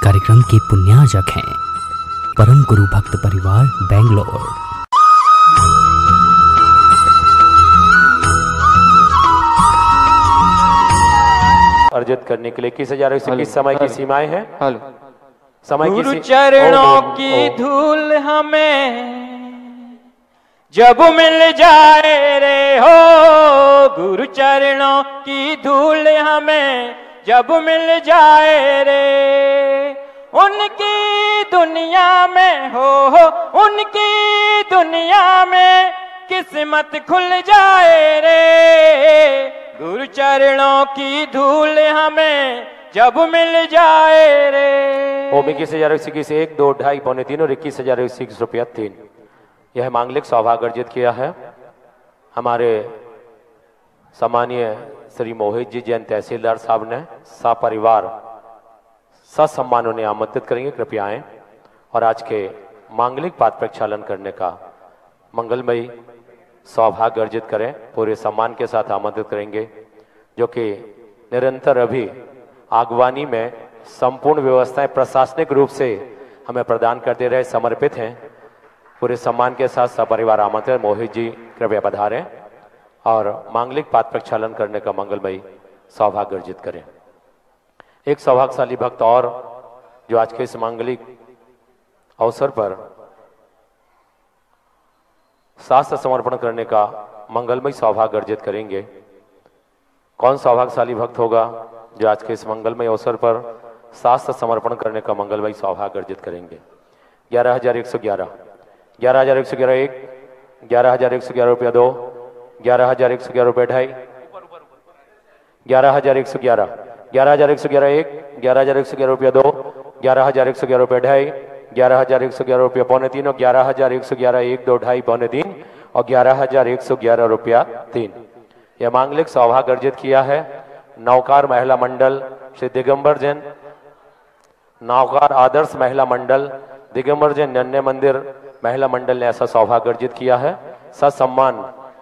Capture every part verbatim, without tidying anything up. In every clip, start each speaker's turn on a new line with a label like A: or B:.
A: कार्यक्रम के पुण्याजक हैं परम गुरु भक्त परिवार बेंगलोर।
B: अर्जित करने के लिए इक्कीस हजार किस समय की सीमाएं हैं? समय की
C: गुरु चरणों की धूल हमें जब मिल जाए रे हो, गुरु चरणों की धूल हमें जब मिल जाए रे, उनकी दुनिया में हो, हो उनकी दुनिया में किस्मत खुल जाए रे, गुरु चरणों की धूल हमें जब मिल जाए रे।
B: ओम इक्कीस हजार इक्कीस एक दो ढाई पौने तीन और इक्कीस हजार इक्कीस रुपया तीन। यह मांगलिक सौभाग्य अर्जित किया है हमारे सम्मानीय श्री मोहित जी जैन तहसीलदार साहब ने सपरिवार ससम्मान उन्हें आमंत्रित करेंगे, कृपया आएं और आज के मांगलिक पाठ प्रक्षालन करने का मंगलमयी सौभाग्य अर्जित करें। पूरे सम्मान के साथ आमंत्रित करेंगे जो कि निरंतर अभी आगवानी में संपूर्ण व्यवस्थाएं प्रशासनिक रूप से हमें प्रदान करते रहे समर्पित हैं। पूरे सम्मान के साथ सपरिवार आमंत्रित मोहित जी कृपया पधारें और मांगलिक पाठ प्रक्षालन करने का मंगलमयी सौभाग्य अर्जित करें। एक सौभाग्यशाली भक्त और जो आज के इस मांगलिक अवसर पर शास्त्र समर्पण करने का मंगलमयी सौभाग्य अर्जित करेंगे। कौन सौभाग्यशाली भक्त होगा जो आज के इस मंगलमय अवसर पर शास्त्र समर्पण करने का मंगलमयी सौभाग्य अर्जित करेंगे? ग्यारह हजार एक सौ ग्यारह, ग्यारह हजार एक सौ ग्यारह एक, ग्यारह हजार एक सौ ग्यारह रुपया दो, ग्यारह हजार एक सौ ग्यारह रुपया ढाई, ग्यारह हजार एक सौ ग्यारह, ग्यारह हजार एक सौ ग्यारह एक, ग्यारह हजार एक सौ ग्यारह रुपया दो, ग्यारह हजार एक सौ ग्यारह रुपया ढाई, ग्यारह हजार एक सौ ग्यारह रुपया पौने तीन और ग्यारह हजार एक सौ ग्यारह एक दो ढाई पौने तीन और ग्यारह हजार एक सौ ग्यारह रुपया तीन। यह मांगलिक सौभाग्य अर्जित किया है नौकार महिला मंडल श्री दिगंबर जैन, नौकार आदर्श महिला मंडल दिगंबर जैन नन्हे मंदिर महिला मंडल ने ऐसा सौभाग्य अर्जित किया है। ससम्मान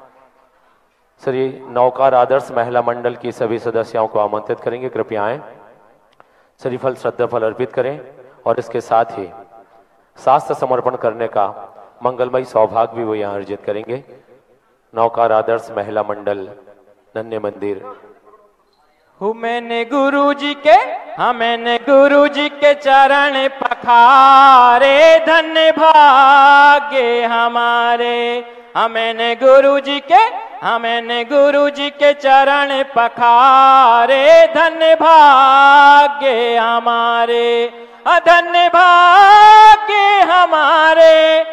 B: श्री नौकार आदर्श महिला मंडल की सभी सदस्यों को आमंत्रित करेंगे, कृपया आएं, श्रीफल श्रद्धा फल अर्पित करें और इसके साथ ही शास्त्र समर्पण करने का मंगलमयी सौभाग्य भी वो यहाँ अर्जित करेंगे। नौकार आदर्श महिला मंडल नन्हे मंदिर।
C: हूँ मैंने गुरु जी के, हाँ मैंने गुरु जी के चरण पखारे, धन्य भाग्य हमारे। हाँ मैंने गुरु जी के, हाँ मैंने गुरु जी के चरण पखारे, धन्य भाग्य हमारे, धन्य भाग्य हमारे,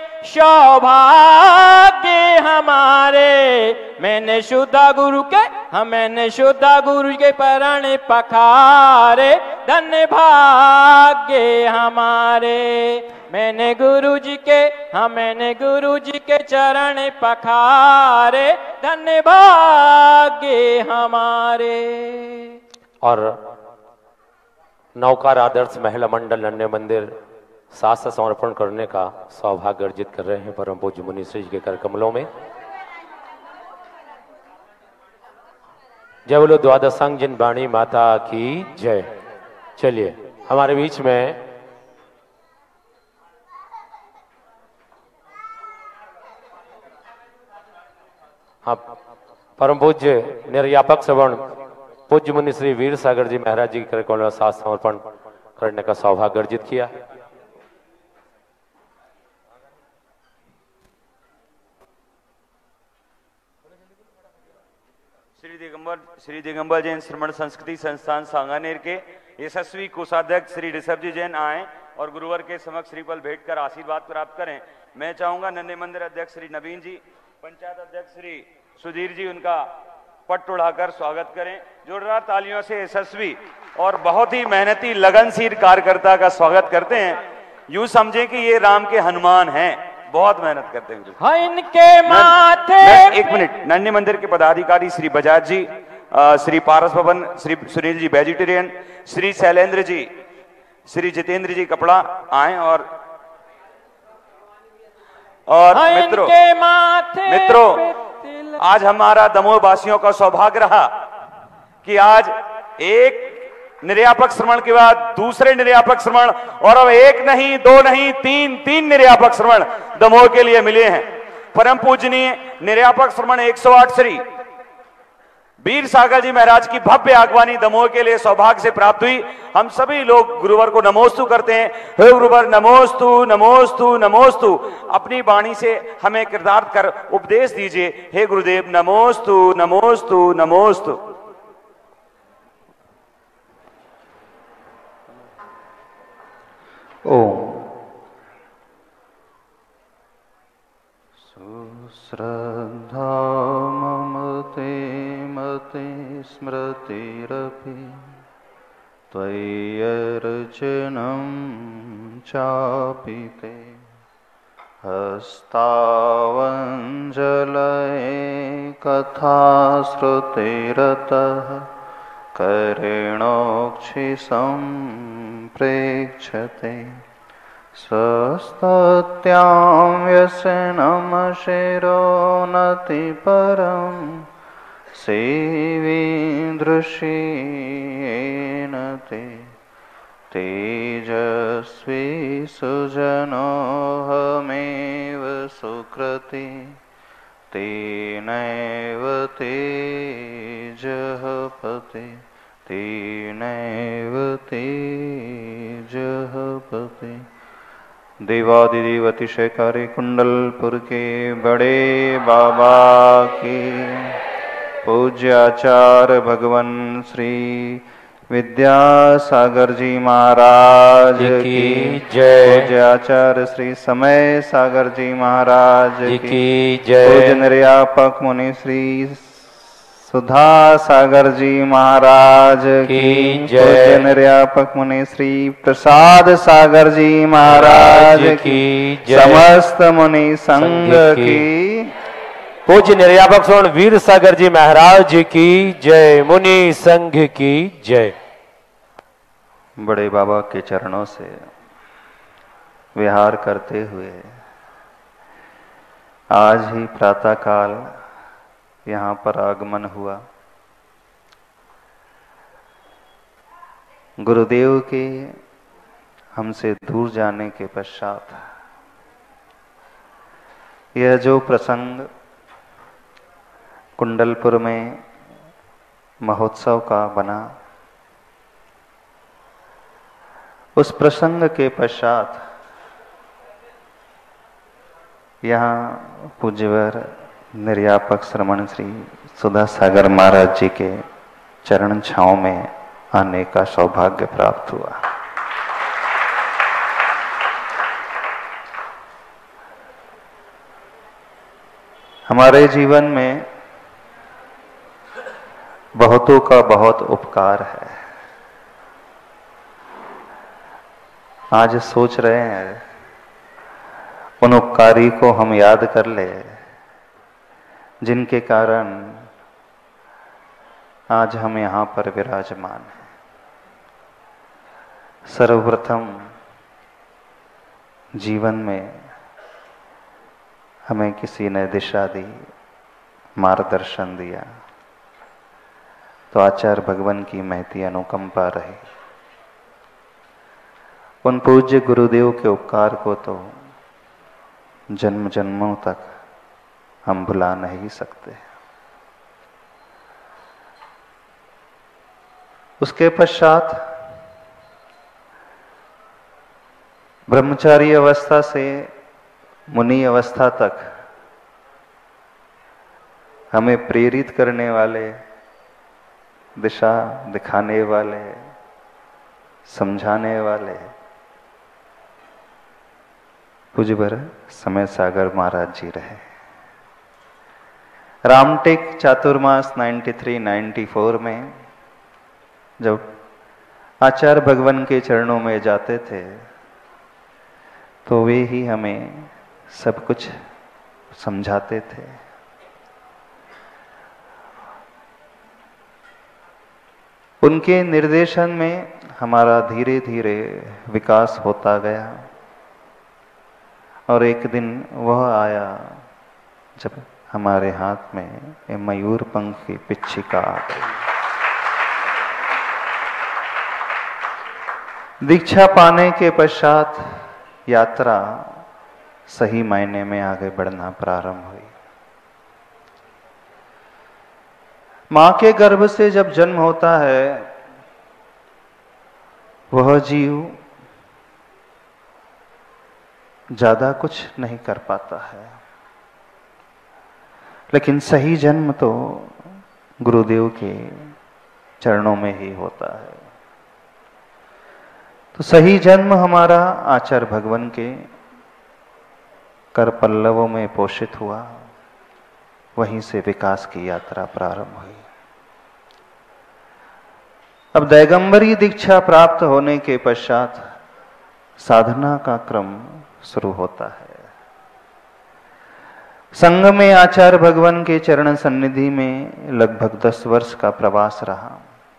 C: सौभाग्य हमारे। मैंने शुद्धा गुरु के, हाँ मैंने शुद्धा गुरु के चरण पखारे, धन्य भाग्य हमारे। मैंने गुरु जी के, हाँ मैंने गुरु जी के चरण पखारे, धन्य भाग्य हमारे।
B: और नौकार आदर्श महिला मंडल नन्हे मंदिर शास्त्र समर्पण करने का सौभाग्य अर्जित कर रहे हैं परम पूज्य मुनि श्री जी के कर कमलों में। जय बोलो द्वादशांग जिन वाणी माता की जय। चलिए हमारे बीच में हाँ परम पूज्य निर्यापक सवर्ण पूज्य मुनि श्री वीर सागर जी महाराज जी के कर शास्त्र समर्पण करने का सौभाग्य अर्जित किया।
D: श्री दिगंबर श्री दिगंबर जैन श्रमण संस्कृति संस्थान सांगानेर के यशस्वी कोषाध्यक्ष श्री ऋषभ जी जैन आए और गुरुवर के समक्ष श्रीफल भेंट कर आशीर्वाद प्राप्त करें। मैं चाहूंगा नन्हे मंदिर अध्यक्ष श्री नवीन जी, पंचायत अध्यक्ष श्री सुधीर जी उनका पट उड़ाकर स्वागत करें। जोरदार तालियों से यशस्वी और बहुत ही मेहनती लगनशील कार्यकर्ता का स्वागत करते हैं। यूं समझें कि ये राम के हनुमान हैं, बहुत मेहनत करते हैं।
C: हाँ इनके माथे
D: एक मिनट, नन्हे मंदिर के पदाधिकारी श्री बजाज जी, श्री पारस भवन, श्री सुनील जी वेजिटेरियन, श्री शैलेंद्र जी, श्री जितेंद्र जी कपड़ा आए और और
C: हाँ
D: मित्रों
C: माथे
D: मित्रों आज हमारा दमोह वासियों का सौभाग्य रहा कि आज एक निर्यापक श्रवण के बाद दूसरे निर्यापक श्रवण, और अब एक नहीं, दो नहीं, तीन तीन निर्यापक श्रवण दमोह के लिए मिले हैं। परम पूजनीय निर्यापक श्रवण एक सौ आठ श्री वीर सागर जी महाराज की भव्य आगवानी दमोह के लिए सौभाग्य से प्राप्त हुई। हम सभी लोग गुरुवर को नमोस्तु करते हैं। हे गुरुवर नमोस्तु नमोस्तु नमोस्तु। अपनी वाणी से हमें कृतार्थ कर उपदेश दीजिए। हे गुरुदेव नमोस्तु नमोस्तु नमोस्तु।
E: ओम सुश्रद्धा ममते मते स्मृतिरपि त्वय्यर्चनं चापि ते हस्तावञ्जलये कथाश्रुतिरतः करेणोक्षिसम्प्रेक्षते सस्तत्यां व्यसनं शिरोनतिपरं सेवीदृश्येन ते तेजस्वी सुजनोऽहमेव सुकृति तेनैव तेजः पते तेनैव तेजः पते। देवादिदेव अतिशयकारी कुंडलपुर के बड़े बाबा के पूज्य आचार्य भगवान श्री विद्यासागर जी महाराज की जय। पूज्य आचार्य श्री समय सागर जी महाराज की जय। पूज्य निर्यापक मुनि श्री सुधा सागर जी महाराज की जय। पूज्य निर्यापक मुनि श्री प्रसाद सागर जी महाराज की जय। समस्त मुनि संघ की।
B: पूज्य निर्यापक स्वर्ण वीर सागर जी महाराज की जय। मुनि संघ की जय।
E: बड़े बाबा के चरणों से विहार करते हुए आज ही प्रातःकाल यहाँ पर आगमन हुआ। गुरुदेव के हमसे दूर जाने के पश्चात यह जो प्रसंग कुंडलपुर में महोत्सव का बना, उस प्रसंग के पश्चात यहाँ पूज्यवर निर्यापक श्रमण श्री सुधा सागर महाराज जी के चरण छांव में आने का सौभाग्य प्राप्त हुआ। हमारे जीवन में बहुतों का बहुत उपकार है। आज सोच रहे हैं उन उपकारी को हम याद कर ले जिनके कारण आज हम यहाँ पर विराजमान हैं। सर्वप्रथम जीवन में हमें किसी ने दिशा दी, मार्गदर्शन दिया, तो आचार्य भगवान की महती अनुकंपा रही। उन पूज्य गुरुदेव के उपकार को तो जन्म जन्मों तक हम भुला नहीं सकते। उसके पश्चात ब्रह्मचारी अवस्था से मुनि अवस्था तक हमें प्रेरित करने वाले, दिशा दिखाने वाले, समझाने वाले पूज्यवर समय सागर महाराज जी रहे। रामटेक चातुर्मास तिरानवे चौरानवे में जब आचार्य भगवान के चरणों में जाते थे तो वे ही हमें सब कुछ समझाते थे। उनके निर्देशन में हमारा धीरे धीरे विकास होता गया और एक दिन वह आया जब हमारे हाथ में मयूर पंख की पिच्छिका आ गई। दीक्षा पाने के पश्चात यात्रा सही मायने में आगे बढ़ना प्रारंभ हुई। मां के गर्भ से जब जन्म होता है वह जीव ज्यादा कुछ नहीं कर पाता है, लेकिन सही जन्म तो गुरुदेव के चरणों में ही होता है। तो सही जन्म हमारा आचार्य भगवान के कर पल्लवों में पोषित हुआ, वहीं से विकास की यात्रा प्रारंभ हुई। अब दैगंबरी दीक्षा प्राप्त होने के पश्चात साधना का क्रम शुरू होता है। संघ में आचार्य भगवान के चरण सन्निधि में लगभग दस वर्ष का प्रवास रहा।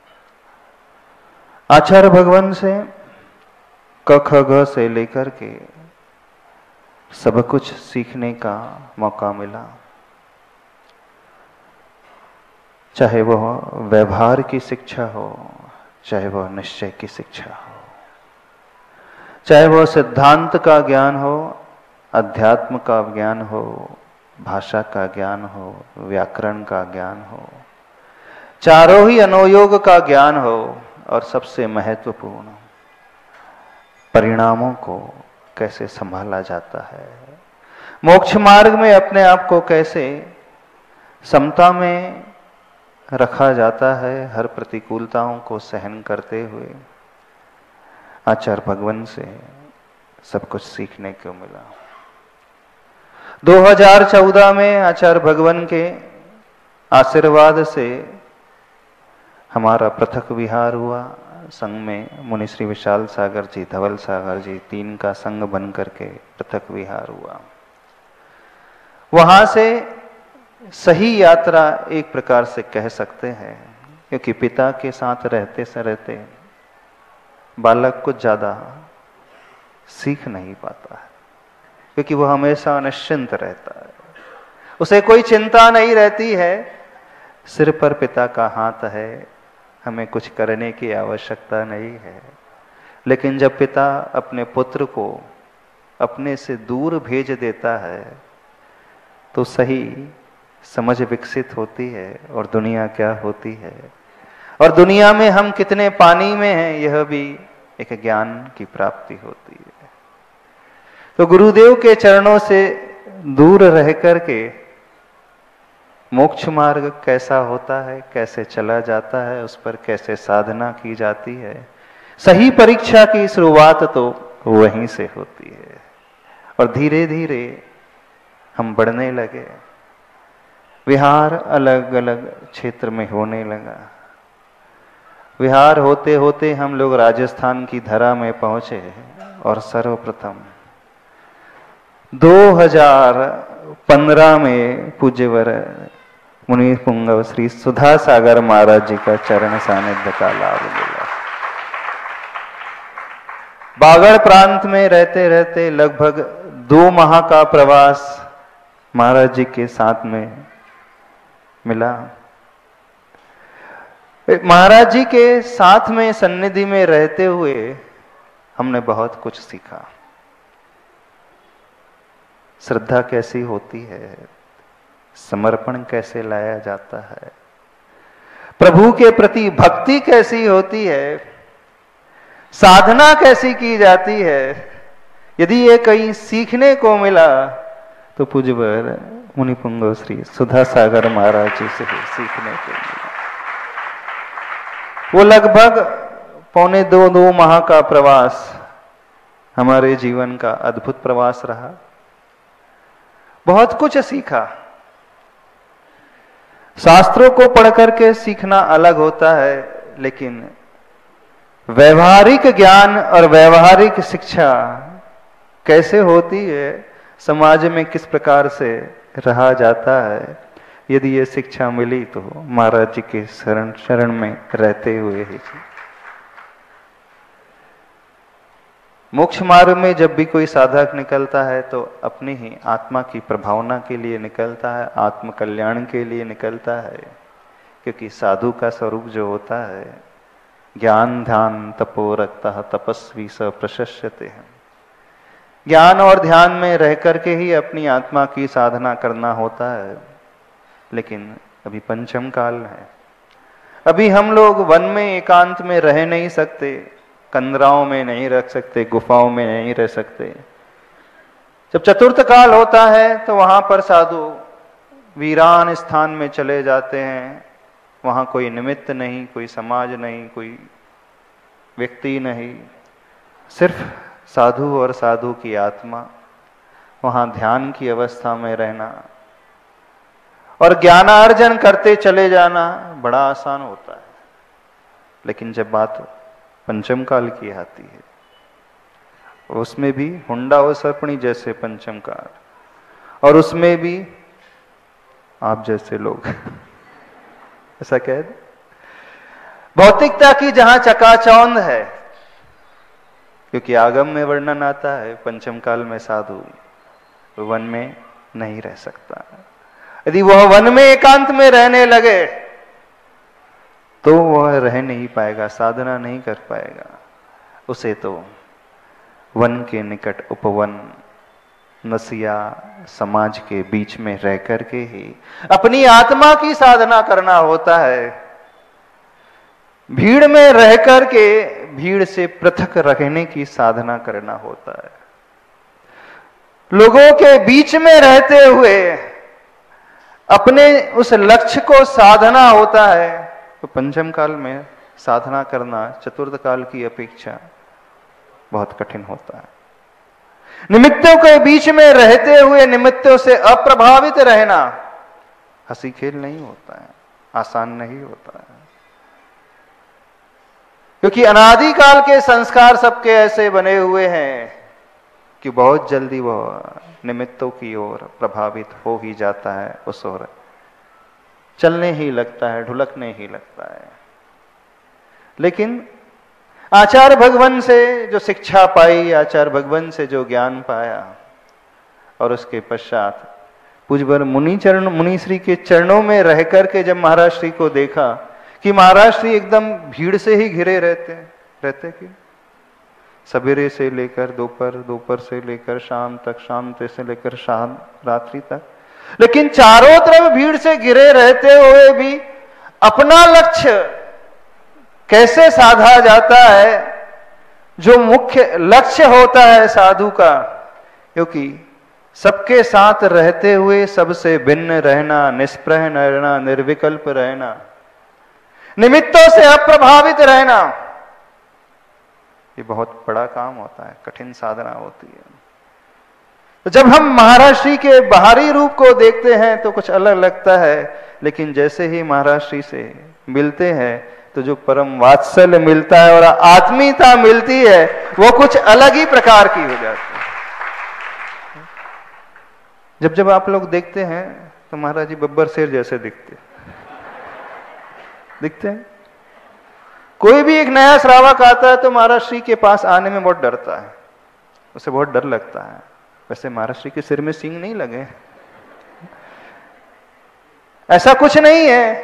E: आचार्य भगवान से क ख ग से लेकर के सब कुछ सीखने का मौका मिला, चाहे वह व्यवहार की शिक्षा हो, चाहे वह निश्चय की शिक्षा हो, चाहे वह सिद्धांत का ज्ञान हो, अध्यात्म का ज्ञान हो, भाषा का ज्ञान हो, व्याकरण का ज्ञान हो, चारों ही अनुयोग का ज्ञान हो, और सबसे महत्वपूर्ण परिणामों को कैसे संभाला जाता है, मोक्ष मार्ग में अपने आप को कैसे समता में रखा जाता है, हर प्रतिकूलताओं को सहन करते हुए आचार्य भगवान से सब कुछ सीखने को मिला। दो हज़ार चौदह में आचार्य भगवान के आशीर्वाद से हमारा पृथक विहार हुआ। संघ में मुनि श्री विशाल सागर जी, धवल सागर जी, तीन का संघ बन करके पृथक विहार हुआ। वहां से सही यात्रा एक प्रकार से कह सकते हैं, क्योंकि पिता के साथ रहते से रहते बालक कुछ ज्यादा सीख नहीं पाता है, क्योंकि वह हमेशा निश्चिंत रहता है, उसे कोई चिंता नहीं रहती है, सिर पर पिता का हाथ है, हमें कुछ करने की आवश्यकता नहीं है। लेकिन जब पिता अपने पुत्र को अपने से दूर भेज देता है तो सही समझ विकसित होती है, और दुनिया क्या होती है और दुनिया में हम कितने पानी में हैं, यह भी एक ज्ञान की प्राप्ति होती है। तो गुरुदेव के चरणों से दूर रह करके मोक्ष मार्ग कैसा होता है, कैसे चला जाता है, उस पर कैसे साधना की जाती है, सही परीक्षा की शुरुआत तो वहीं से होती है। और धीरे धीरे हम बढ़ने लगे, विहार अलग अलग क्षेत्र में होने लगा। विहार होते होते हम लोग राजस्थान की धरा में पहुंचे, और सर्वप्रथम दो हज़ार पंद्रह में पूज्यवर मुनि पुंगव श्री सुधा सागर महाराज जी का चरण सानिध्य का लाभ मिला। बागड़ प्रांत में रहते रहते लगभग दो माह का प्रवास महाराज जी के साथ में मिला। महाराज जी के साथ में सन्निधि में रहते हुए हमने बहुत कुछ सीखा। श्रद्धा कैसी होती है, समर्पण कैसे लाया जाता है, प्रभु के प्रति भक्ति कैसी होती है, साधना कैसी की जाती है। यदि ये कहीं सीखने को मिला तो पूज्यवर मुनि पुंगव श्री सुधा सागर महाराज जी से ही सीखने को मिला। वो लगभग पौने दो दो माह का प्रवास हमारे जीवन का अद्भुत प्रवास रहा। बहुत कुछ सीखा। शास्त्रों को पढ़ करके सीखना अलग होता है, लेकिन व्यवहारिक ज्ञान और व्यवहारिक शिक्षा कैसे होती है, समाज में किस प्रकार से रहा जाता है, यदि ये शिक्षा मिली तो महाराज जी के शरण शरण में रहते हुए ही। मोक्ष मार्ग में जब भी कोई साधक निकलता है तो अपनी ही आत्मा की प्रभावना के लिए निकलता है, आत्म कल्याण के लिए निकलता है, क्योंकि साधु का स्वरूप जो होता है ज्ञान ध्यान तपो रखता तपस्वी स प्रशस्यते है। ज्ञान और ध्यान में रह करके ही अपनी आत्मा की साधना करना होता है। लेकिन अभी पंचम काल है, अभी हम लोग वन में एकांत में रह नहीं सकते, कंदराओं में नहीं रख सकते, गुफाओं में नहीं रह सकते। जब चतुर्थ काल होता है तो वहां पर साधु वीरान स्थान में चले जाते हैं। वहां कोई निमित्त नहीं, कोई समाज नहीं, कोई व्यक्ति नहीं, सिर्फ साधु और साधु की आत्मा। वहां ध्यान की अवस्था में रहना और ज्ञानार्जन करते चले जाना बड़ा आसान होता है। लेकिन जब बात पंचम काल की आती है, उसमें भी हुंडा और सर्पणी जैसे पंचम काल, और उसमें भी आप जैसे लोग ऐसा कह दे, भौतिकता की जहां चकाचौंध है, क्योंकि आगम में वर्णन आता है पंचम काल में साधु वन में नहीं रह सकता। यदि वह वन में एकांत में रहने लगे तो वह रह नहीं पाएगा, साधना नहीं कर पाएगा। उसे तो वन के निकट उपवन नसिया समाज के बीच में रह करके ही अपनी आत्मा की साधना करना होता है। भीड़ में रह करके भीड़ से पृथक रहने की साधना करना होता है। लोगों के बीच में रहते हुए अपने उस लक्ष्य को साधना होता है। तो पंचम काल में साधना करना चतुर्थ काल की अपेक्षा बहुत कठिन होता है। निमित्तों के बीच में रहते हुए निमित्तों से अप्रभावित रहना हंसी खेल नहीं होता है, आसान नहीं होता है। क्योंकि अनादिकाल के संस्कार सबके ऐसे बने हुए हैं कि बहुत जल्दी वह निमित्तों की ओर प्रभावित हो ही जाता है, उस ओर चलने ही लगता है, ढुलकने ही लगता है। लेकिन आचार्य भगवान से जो शिक्षा पाई, आचार्य भगवान से जो ज्ञान पाया, और उसके पश्चात पूज्यवर मुनि चरण मुनि श्री के चरणों में रह करके जब महाराज श्री को देखा कि महाराज श्री एकदम भीड़ से ही घिरे रहते रहते कि सवेरे से लेकर दोपहर, दोपहर से लेकर शाम तक, शाम से लेकर शाम रात्रि तक, लेकिन चारों तरफ भीड़ से घिरे रहते हुए भी अपना लक्ष्य कैसे साधा जाता है, जो मुख्य लक्ष्य होता है साधु का। क्योंकि सबके साथ रहते हुए सबसे भिन्न रहना, निष्प्रह रहना, निर्विकल्प रहना, निमित्तों से अप्रभावित रहना, ये बहुत बड़ा काम होता है, कठिन साधना होती है। तो जब हम महाराज श्री के बाहरी रूप को देखते हैं तो कुछ अलग लगता है, लेकिन जैसे ही महाराज श्री से मिलते हैं तो जो परम वात्सल्य मिलता है और आत्मीयता मिलती है वो कुछ अलग ही प्रकार की हो जाती है। जब जब आप लोग देखते हैं तो महाराज जी बब्बर शेर जैसे दिखते दिखते हैं। कोई भी एक नया श्रावक आता है तो महाराज श्री के पास आने में बहुत डरता है, उसे बहुत डर लगता है। वैसे महाराज श्री के सिर में सींग नहीं लगे, ऐसा कुछ नहीं है।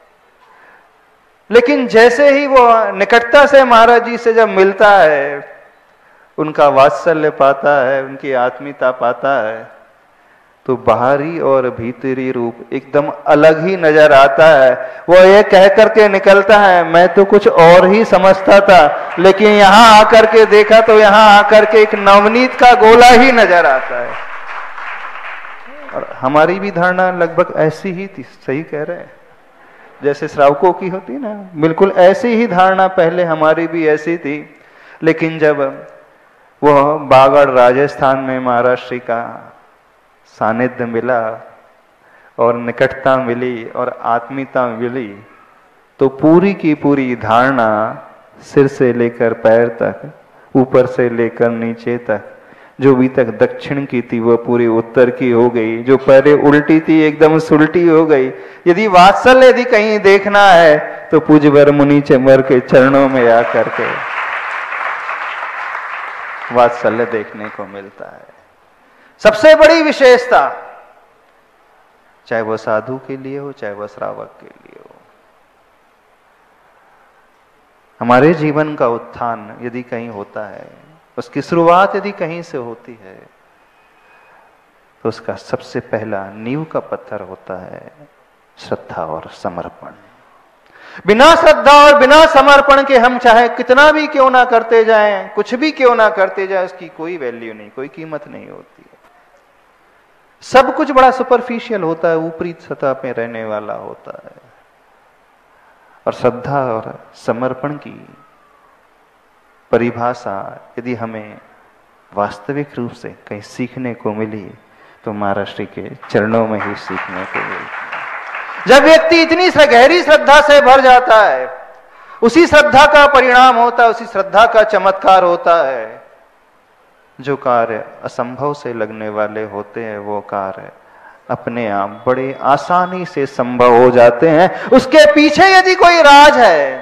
E: लेकिन जैसे ही वो निकटता से महाराज जी से जब मिलता है, उनका वात्सल्य पाता है, उनकी आत्मीयता पाता है, तो बाहरी और भीतरी रूप एकदम अलग ही नजर आता है। वो ये कह करके निकलता है, मैं तो कुछ और ही समझता था, लेकिन यहां आकर के देखा तो यहां आकर के एक नवनीत का गोला ही नजर आता है। और हमारी भी धारणा लगभग ऐसी ही थी, सही कह रहे हैं, जैसे श्रावकों की होती ना, बिल्कुल ऐसी ही धारणा पहले हमारी भी ऐसी थी। लेकिन जब वह बागड़ राजस्थान में महाराज श्री का सानिध्य मिला और निकटता मिली और आत्मीयता मिली, तो पूरी की पूरी धारणा सिर से लेकर पैर तक, ऊपर से लेकर नीचे तक, जो भी तक दक्षिण की थी वह पूरी उत्तर की हो गई, जो पहले उल्टी थी एकदम सुलटी हो गई। यदि वात्सल्य यदि कहीं देखना है तो पूज्यवर मुनि चंबर के चरणों में आकर के वात्सल्य देखने को मिलता है। सबसे बड़ी विशेषता, चाहे वह साधु के लिए हो, चाहे वह श्रावक के लिए हो, हमारे जीवन का उत्थान यदि कहीं होता है, उसकी शुरुआत यदि कहीं से होती है, तो उसका सबसे पहला नींव का पत्थर होता है श्रद्धा और समर्पण। बिना श्रद्धा और बिना समर्पण के हम चाहे कितना भी क्यों ना करते जाएं, कुछ भी क्यों ना करते जाएं, उसकी कोई वैल्यू नहीं, कोई कीमत नहीं होती है। सब कुछ बड़ा सुपरफिशियल होता है, ऊपरी सतह पे रहने वाला होता है। और श्रद्धा और समर्पण की परिभाषा यदि हमें वास्तविक रूप से कहीं सीखने को मिली तो महाराष्ट्र के चरणों में ही सीखने को मिली। जब व्यक्ति इतनी गहरी श्रद्धा से भर जाता है, उसी श्रद्धा का परिणाम होता है, उसी श्रद्धा का चमत्कार होता है। जो कार्य असंभव से लगने वाले होते हैं वो कार्य अपने आप बड़े आसानी से संभव हो जाते हैं। उसके पीछे यदि कोई राज है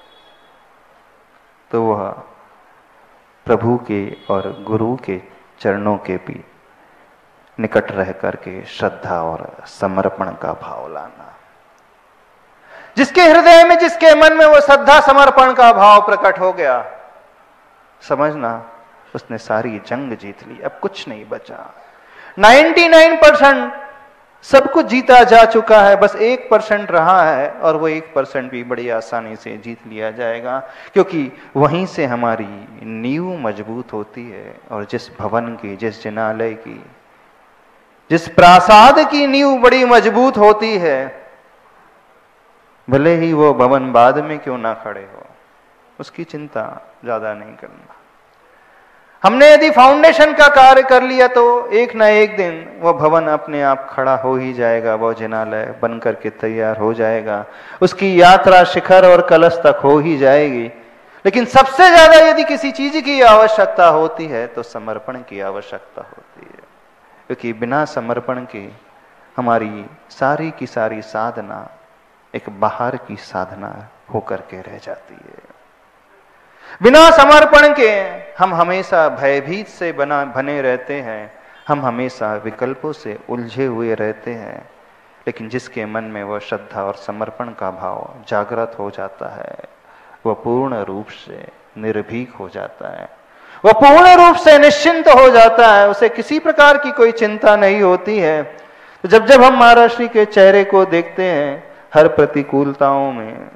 E: तो वह प्रभु के और गुरु के चरणों के भी निकट रह करके श्रद्धा और समर्पण का भाव लाना। जिसके हृदय में, जिसके मन में वो श्रद्धा समर्पण का भाव प्रकट हो गया, समझना उसने सारी जंग जीत ली, अब कुछ नहीं बचा। निन्यानवे परसेंट सब कुछ जीता जा चुका है, बस एक परसेंट रहा है और वो एक परसेंट भी बड़ी आसानी से जीत लिया जाएगा, क्योंकि वहीं से हमारी नींव मजबूत होती है। और जिस भवन की, जिस जिनालय की, जिस प्रासाद की नींव बड़ी मजबूत होती है, भले ही वो भवन बाद में क्यों ना खड़े हो, उसकी चिंता ज्यादा नहीं करना। हमने यदि फाउंडेशन का कार्य कर लिया तो एक ना एक दिन वो भवन अपने आप खड़ा हो ही जाएगा, वो जिनालय बन करके तैयार हो जाएगा, उसकी यात्रा शिखर और कलश तक हो ही जाएगी। लेकिन सबसे ज्यादा यदि किसी चीज की आवश्यकता होती है तो समर्पण की आवश्यकता होती है, क्योंकि बिना समर्पण के हमारी सारी की सारी साधना एक बाहर की साधना होकर के रह जाती है। बिना समर्पण के हम हमेशा भयभीत से बना बने रहते हैं, हम हमेशा विकल्पों से उलझे हुए रहते हैं। लेकिन जिसके मन में वह श्रद्धा और समर्पण का भाव जागृत हो जाता है, वह पूर्ण रूप से निर्भीक हो जाता है, वह पूर्ण रूप से निश्चिंत हो जाता है, उसे किसी प्रकार की कोई चिंता नहीं होती है। तो जब जब हम महाराष्ट्र के चेहरे को देखते हैं हर प्रतिकूलताओं में,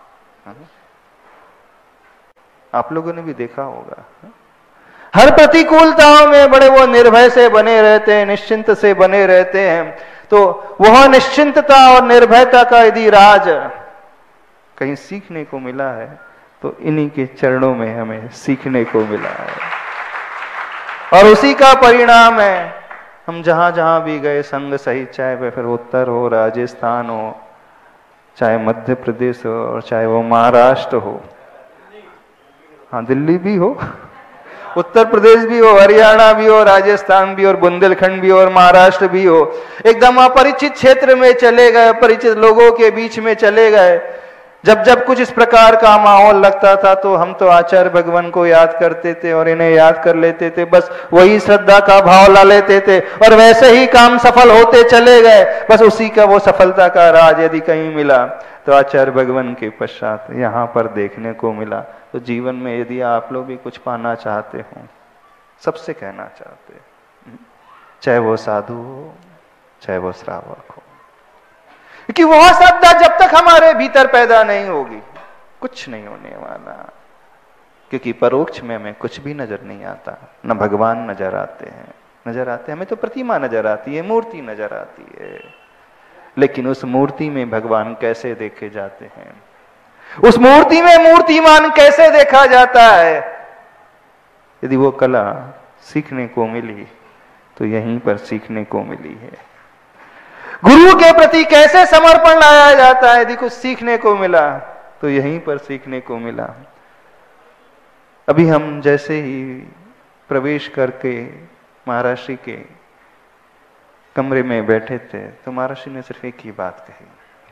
E: आप लोगों ने भी देखा होगा, हर प्रतिकूलताओं में बड़े वो निर्भय से बने रहते हैं, निश्चिंत से बने रहते हैं। तो वह निश्चिंतता और निर्भयता का यदि राज कहीं सीखने को मिला है तो इन्हीं के चरणों में हमें सीखने को मिला है। और उसी का परिणाम है हम जहां जहां भी गए संग सहित, चाहे वह फिर उत्तर हो, राजस्थान हो, चाहे मध्य प्रदेश हो, और चाहे वो महाराष्ट्र हो, हाँ दिल्ली भी हो, उत्तर प्रदेश भी हो, हरियाणा भी हो, राजस्थान भी और बुंदेलखंड भी हो और महाराष्ट्र भी हो, एकदम अपरिचित क्षेत्र में चले गए, परिचित लोगों के बीच में चले गए। जब जब कुछ इस प्रकार का माहौल लगता था तो हम तो आचार्य भगवान को याद करते थे और इन्हें याद कर लेते थे, बस वही श्रद्धा का भाव ला लेते थे और वैसे ही काम सफल होते चले गए। बस उसी का वो सफलता का राज यदि कहीं मिला तो आचार्य भगवान के पश्चात यहाँ पर देखने को मिला। तो जीवन में यदि आप लोग भी कुछ पाना चाहते हो, सबसे कहना चाहते, चाहे वो साधु हो, चाहे वो श्रावक हो, कि वह श्रद्धा जब तक हमारे भीतर पैदा नहीं होगी कुछ नहीं होने वाला। क्योंकि परोक्ष में हमें कुछ भी नजर नहीं आता, न भगवान नजर आते हैं, नजर आते हैं हमें तो प्रतिमा नजर आती है, मूर्ति नजर आती है। लेकिन उस मूर्ति में भगवान कैसे देखे जाते हैं, उस मूर्ति में मूर्तिमान कैसे देखा जाता है, यदि वो कला सीखने को मिली तो यहीं पर सीखने को मिली है। गुरु के प्रति कैसे समर्पण लाया जाता है, यदि कुछ सीखने को मिला तो यहीं पर सीखने को मिला। अभी हम जैसे ही प्रवेश करके महाराष्ट्र के कमरे में बैठे थे तो महाराष्ट्र ने सिर्फ एक ही बात कही,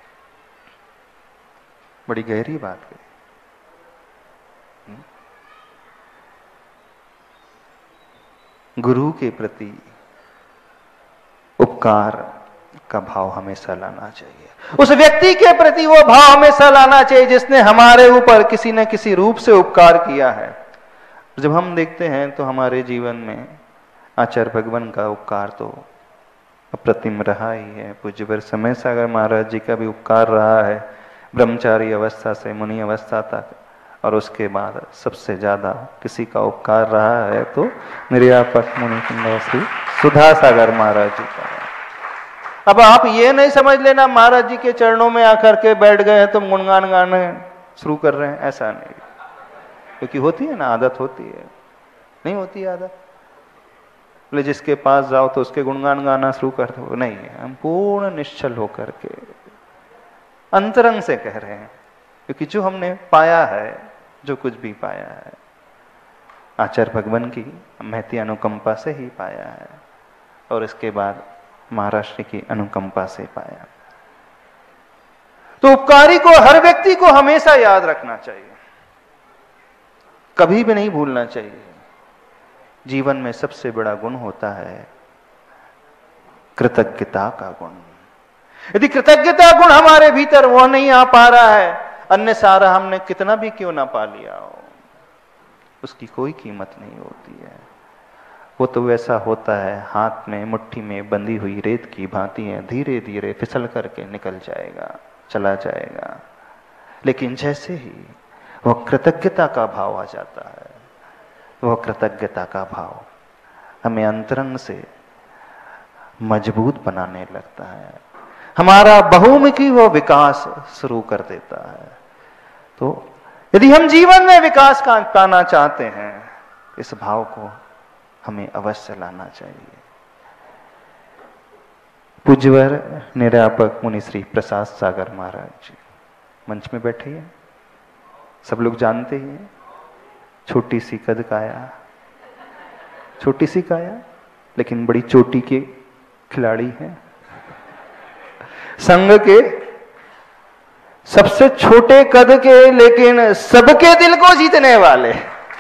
E: बड़ी गहरी बात कही, गुरु के प्रति उपकार का भाव हमेशा लाना चाहिए। उस व्यक्ति के प्रति वो भाव हमेशा लाना चाहिए जिसने हमारे ऊपर किसी न किसी रूप से उपकार किया है। जब हम देखते हैं तो हमारे जीवन में आचार्य भगवान का उपकार तो अप्रतिम रहा ही है। पूज्यवर समय सागर महाराज जी का भी उपकार रहा है, ब्रह्मचारी अवस्था से मुनि अवस्था तक, और उसके बाद सबसे ज्यादा किसी का उपकार रहा है तो निर्यापक मुनि श्री सुधा सागर महाराज जी का। अब आप ये नहीं समझ लेना महाराज जी के चरणों में आकर के बैठ गए हैं तो गुणगान गाने शुरू कर रहे हैं, ऐसा नहीं। क्योंकि होती है ना, आदत होती है, नहीं होती आदत बोले जिसके पास जाओ तो उसके गुणगान गाना शुरू कर दो, नहीं। हम पूर्ण निश्चल होकर के अंतरंग से कह रहे हैं, क्योंकि जो हमने पाया है, जो कुछ भी पाया है आचार्य भगवान की महती अनुकंपा से ही पाया है, और इसके बाद महाराष्ट्र की अनुकंपा से पाया। तो उपकारी को, हर व्यक्ति को हमेशा याद रखना चाहिए, कभी भी नहीं भूलना चाहिए। जीवन में सबसे बड़ा गुण होता है कृतज्ञता का गुण। यदि कृतज्ञता गुण हमारे भीतर वो नहीं आ पा रहा है, अन्य सारा हमने कितना भी क्यों ना पा लिया हो, उसकी कोई कीमत नहीं होती है। वो तो वैसा होता है, हाथ में मुट्ठी में बंधी हुई रेत की भांति है, धीरे धीरे फिसल करके निकल जाएगा, चला जाएगा। लेकिन जैसे ही वह कृतज्ञता का भाव आ जाता है, वह कृतज्ञता का भाव हमें अंतरंग से मजबूत बनाने लगता है, हमारा बहुमुखी वो विकास शुरू कर देता है। तो यदि हम जीवन में विकास का पाना चाहते हैं, इस भाव को हमें अवश्य लाना चाहिए। पूज्यवर निरापक मुनि श्री प्रसाद सागर महाराज जी मंच में बैठे हैं, सब लोग जानते ही हैं। छोटी सी कद काया, छोटी सी काया लेकिन बड़ी चोटी के खिलाड़ी हैं। संघ के सबसे छोटे कद के लेकिन सबके दिल को जीतने वाले।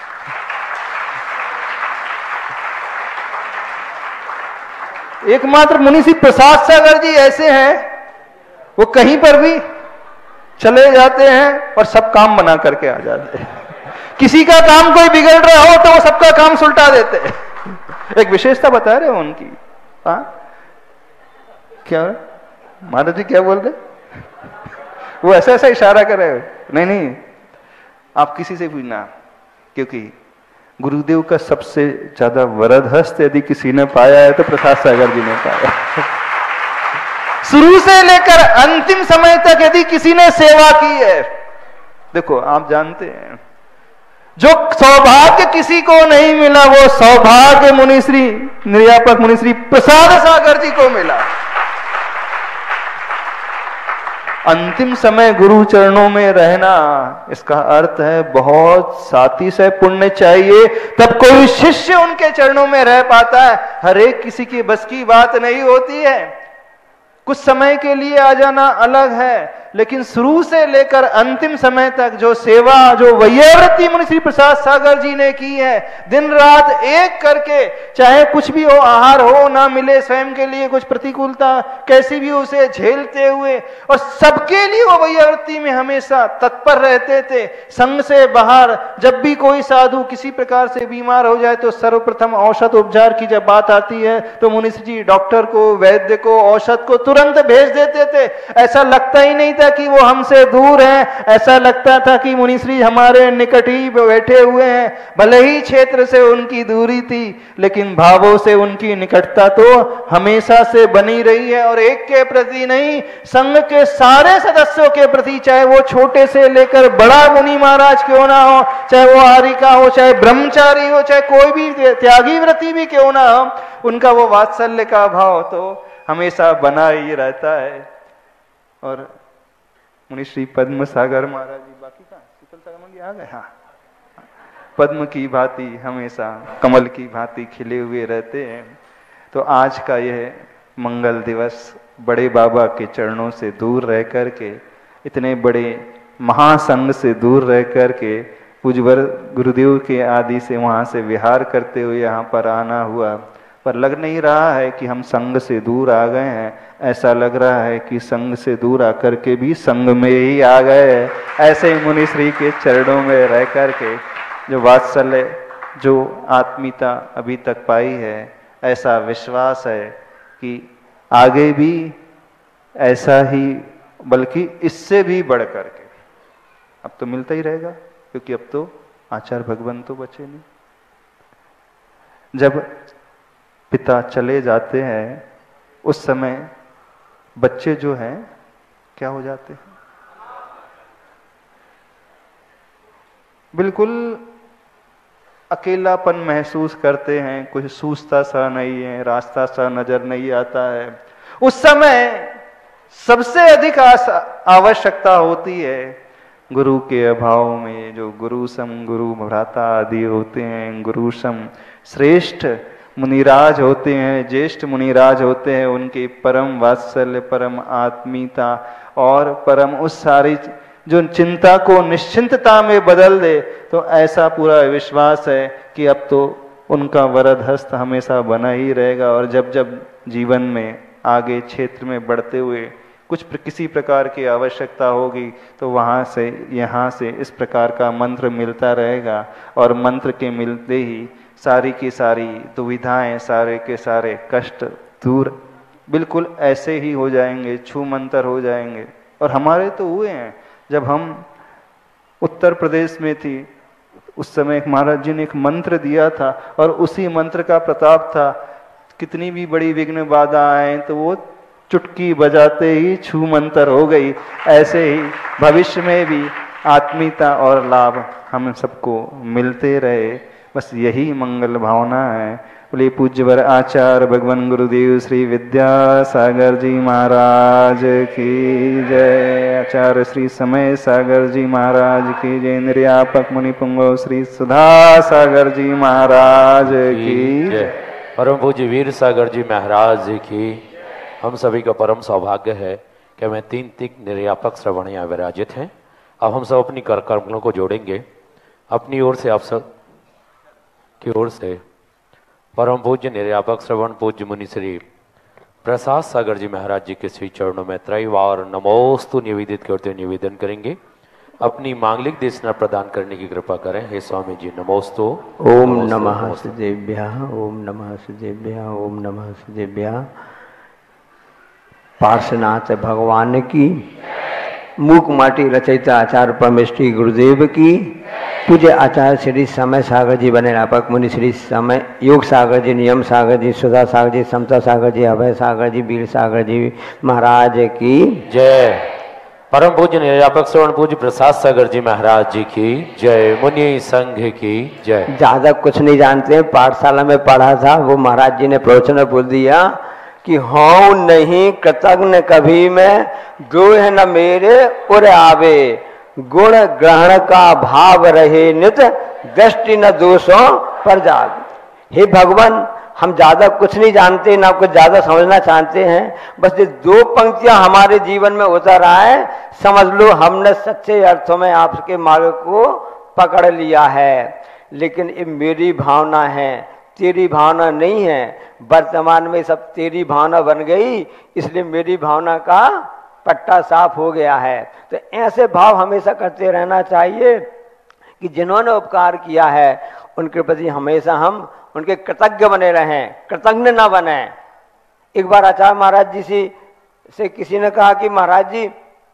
E: एकमात्र मुनि श्री प्रसाद सागर जी ऐसे हैं, वो कहीं पर भी चले जाते हैं और सब काम बना करके आ जाते हैं। किसी का काम कोई बिगड़ रहा हो तो वो सबका काम सुलटा देते हैं। एक विशेषता बता रहे हो उनकी। हाँ क्या महाराज जी क्या बोल रहे? वो ऐसा ऐसा इशारा कर रहे हो, नहीं नहीं आप किसी से पूछना, क्योंकि गुरुदेव का सबसे ज्यादा वरद हस्त यदि किसी ने पाया है तो प्रसाद सागर जी ने पाया। शुरू से लेकर अंतिम समय तक यदि किसी ने सेवा की है, देखो आप जानते हैं जो सौभाग्य किसी को नहीं मिला वो सौभाग्य मुनिश्री निर्यापक मुनिश्री प्रसाद सागर जी को मिला। अंतिम समय गुरु चरणों में रहना, इसका अर्थ है बहुत साथी से पुण्य चाहिए तब कोई शिष्य उनके चरणों में रह पाता है। हर एक किसी की बस की बात नहीं होती है। कुछ समय के लिए आ जाना अलग है, लेकिन शुरू से लेकर अंतिम समय तक जो सेवा, जो वैयावृत्ति मुनि श्री प्रसाद सागर जी ने की है, दिन रात एक करके, चाहे कुछ भी हो, आहार हो ना मिले, स्वयं के लिए कुछ प्रतिकूलता कैसी भी उसे झेलते हुए, और सबके लिए वो वैयावृत्ति में हमेशा तत्पर रहते थे। संघ से बाहर जब भी कोई साधु किसी प्रकार से बीमार हो जाए तो सर्वप्रथम औषध उपचार की जब बात आती है तो मुनि श्री जी डॉक्टर को, वैद्य को, औषध को तुरंत भेज देते थे। ऐसा लगता ही नहीं था कि वो हमसे दूर हैं, ऐसा लगता था कि मुनि श्री हमारे निकट ही बैठे हुए हैं। भले ही क्षेत्र से उनकी दूरी थी, लेकिन भावों से उनकी निकटता तो हमेशा से बनी रही है। और एक के प्रति नहीं, संघ के सारे सदस्यों के प्रति, चाहे वो छोटे से लेकर बड़ा मुनि महाराज क्यों ना हो, चाहे वो आरिका हो, चाहे ब्रह्मचारी हो, चाहे कोई भी त्यागी व्रती भी क्यों ना हो, उनका वो वात्सल्य का भाव तो हमेशा बना ही रहता है। और मुनि श्री पद्म सागर महाराज जी, बाकी कहाँ शीतल सागर जी आ गए, हाँ, पद्म की भांति हमेशा कमल की भांति खिले हुए रहते हैं। तो आज का यह मंगल दिवस बड़े बाबा के चरणों से दूर रह करके, इतने बड़े महासंघ से दूर रह करके, पूज्यवर गुरुदेव के आदि से वहाँ से विहार करते हुए यहाँ पर आना हुआ, पर लग नहीं रहा है कि हम संग से दूर आ गए हैं, ऐसा लग रहा है कि संग से दूर आकर के भी संग में ही आ गए हैं। ऐसे ही मुनि श्री के चरणों में रह कर के जो वात्सल्य, जो आत्मीयता अभी तक पाई है, ऐसा विश्वास है कि आगे भी ऐसा ही, बल्कि इससे भी बढ़ कर के अब तो मिलता ही रहेगा, क्योंकि अब तो आचार्य भगवान तो बचे नहीं। जब पिता चले जाते हैं उस समय बच्चे जो हैं क्या हो जाते हैं, बिल्कुल अकेलापन महसूस करते हैं, कुछ सूझता सा नहीं है, रास्ता सा नजर नहीं आता है। उस समय सबसे अधिक आवश्यकता होती है गुरु के अभाव में, जो गुरु सम गुरु भ्राता आदि होते हैं, गुरु सम श्रेष्ठ मुनिराज होते हैं, ज्येष्ठ मुनिराज होते हैं, उनके परम वात्सल्य, परम आत्मीयता और परम उस सारी जो चिंता को निश्चिंतता में बदल दे, तो ऐसा पूरा विश्वास है कि अब तो उनका वरद हस्त हमेशा बना ही रहेगा। और जब जब जीवन में आगे क्षेत्र में बढ़ते हुए कुछ किसी प्रकार की आवश्यकता होगी तो वहाँ से यहाँ से इस प्रकार का मंत्र मिलता रहेगा, और मंत्र के मिलते ही सारी की सारी दुविधाएं, सारे के सारे कष्ट दूर बिल्कुल ऐसे ही हो जाएंगे, छू मंतर हो जाएंगे। और हमारे तो हुए हैं। जब हम उत्तर प्रदेश में थी उस समय एक महाराज जी ने एक मंत्र दिया था, और उसी मंत्र का प्रताप था, कितनी भी बड़ी विघ्न बाधा आए तो वो चुटकी बजाते ही छू मंतर हो गई। ऐसे ही भविष्य में भी आत्मीयता और लाभ हम सबको मिलते रहे, बस यही मंगल भावना है। बोले पूज्यवर आचार्य भगवान गुरुदेव श्री विद्यासागर जी महाराज की जय। आचार्य श्री समय सागर जी महाराज की जय। निर्यापक मुनि पुंगव श्री सुधा सागर जी महाराज की जय।
B: परम पूज्य वीर सागर जी महाराज जी की। हम सभी का परम सौभाग्य है कि मैं तीन तिक निर्यापक श्रवण यहाँ विराजित हैं। अब हम सब अपनी कर कर्मों को जोड़ेंगे। अपनी ओर से आप सब की ओर से परम पूज्य निर्यापक श्रवण पूज्य मुनि श्री प्रसाद सागर जी महाराज जी के श्री चरणों में त्रैवार नमोस्तु निवेदित करते हुए निवेदन करेंगे। अपनी मांगलिक देशना प्रदान करने की कृपा करें। हे स्वामी जी नमोस्तु।
F: ओम नमः सुदेभ्यः, ओम नमः सुदेभ्यः, ओम नमः सुदेभ्यः। पार्श्वनाथ भगवान की, मूक माटी रचयिता आचार्य परमेश्वरी गुरुदेव की, पूज्य आचार्य श्री समय सागर जी बने नापक मुनि श्री समय योग सागर जी, नियम सागर जी, सुधा सागर जी, समता सागर जी, अभय सागर जी, वीर सागर जी महाराज की
B: जय। परम पूज्य निर्यापक श्रवण पूज्य प्रसाद सागर जी महाराज जी की जय। मुनि संघ की जय।
F: ज्यादा कुछ नहीं जानते हैं, पाठशाला में पढ़ा था, वो महाराज जी ने प्रवचन में बोल दिया कि हूँ नहीं कृतज्ञ कभी मैं, जो है न मेरे उर आवे, गुण ग्रहण का भाव रहे नित, दृष्टि न दोषों पर जागे। हे भगवान, हम ज्यादा कुछ नहीं जानते, ना कुछ ज्यादा समझना चाहते हैं, बस ये दो पंक्तियां हमारे जीवन में उतर आए, समझ लो हमने सच्चे अर्थों में आपके मार्ग को पकड़ लिया है। लेकिन ये मेरी भावना है, तेरी भावना नहीं है। वर्तमान में सब तेरी भावना बन गई, इसलिए मेरी भावना का पट्टा साफ हो गया है। तो ऐसे भाव हमेशा करते रहना चाहिए कि जिन्होंने उपकार किया है उनके प्रति हमेशा हम उनके कृतज्ञ बने रहें, कृतज्ञ ना बने। एक बार आचार्य महाराज जी से, से किसी ने कहा कि महाराज जी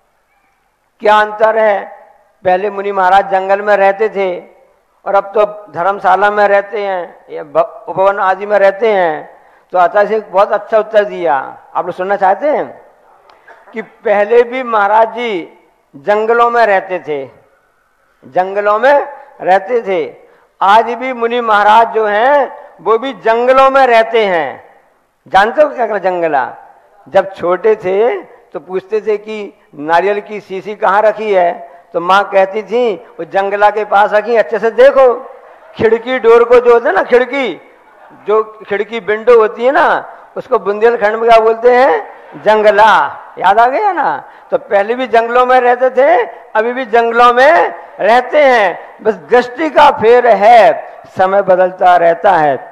F: क्या अंतर है, पहले मुनि महाराज जंगल में रहते थे और अब तो धर्मशाला में रहते हैं या उपवन आदि में रहते हैं। तो आचार्य से बहुत अच्छा उत्तर दिया, आप लोग सुनना चाहते हैं कि पहले भी महाराज जी जंगलों में रहते थे, जंगलों में रहते थे। आज भी मुनि महाराज जो हैं वो भी जंगलों में रहते हैं। जानते हो क्या जंगला? जब छोटे थे तो पूछते थे कि नारियल की शीशी कहाँ रखी है, तो माँ कहती थी वो जंगला के पास रखी, अच्छे से देखो। खिड़की डोर को जो होता है ना, खिड़की जो खिड़की विंडो होती है ना, उसको बुंदेलखंड में क्या बोलते हैं? जंगला। याद आ गया ना? तो पहले भी जंगलों में रहते थे, अभी भी जंगलों में रहते हैं, बस दृष्टि का फेर है, समय बदलता रहता है।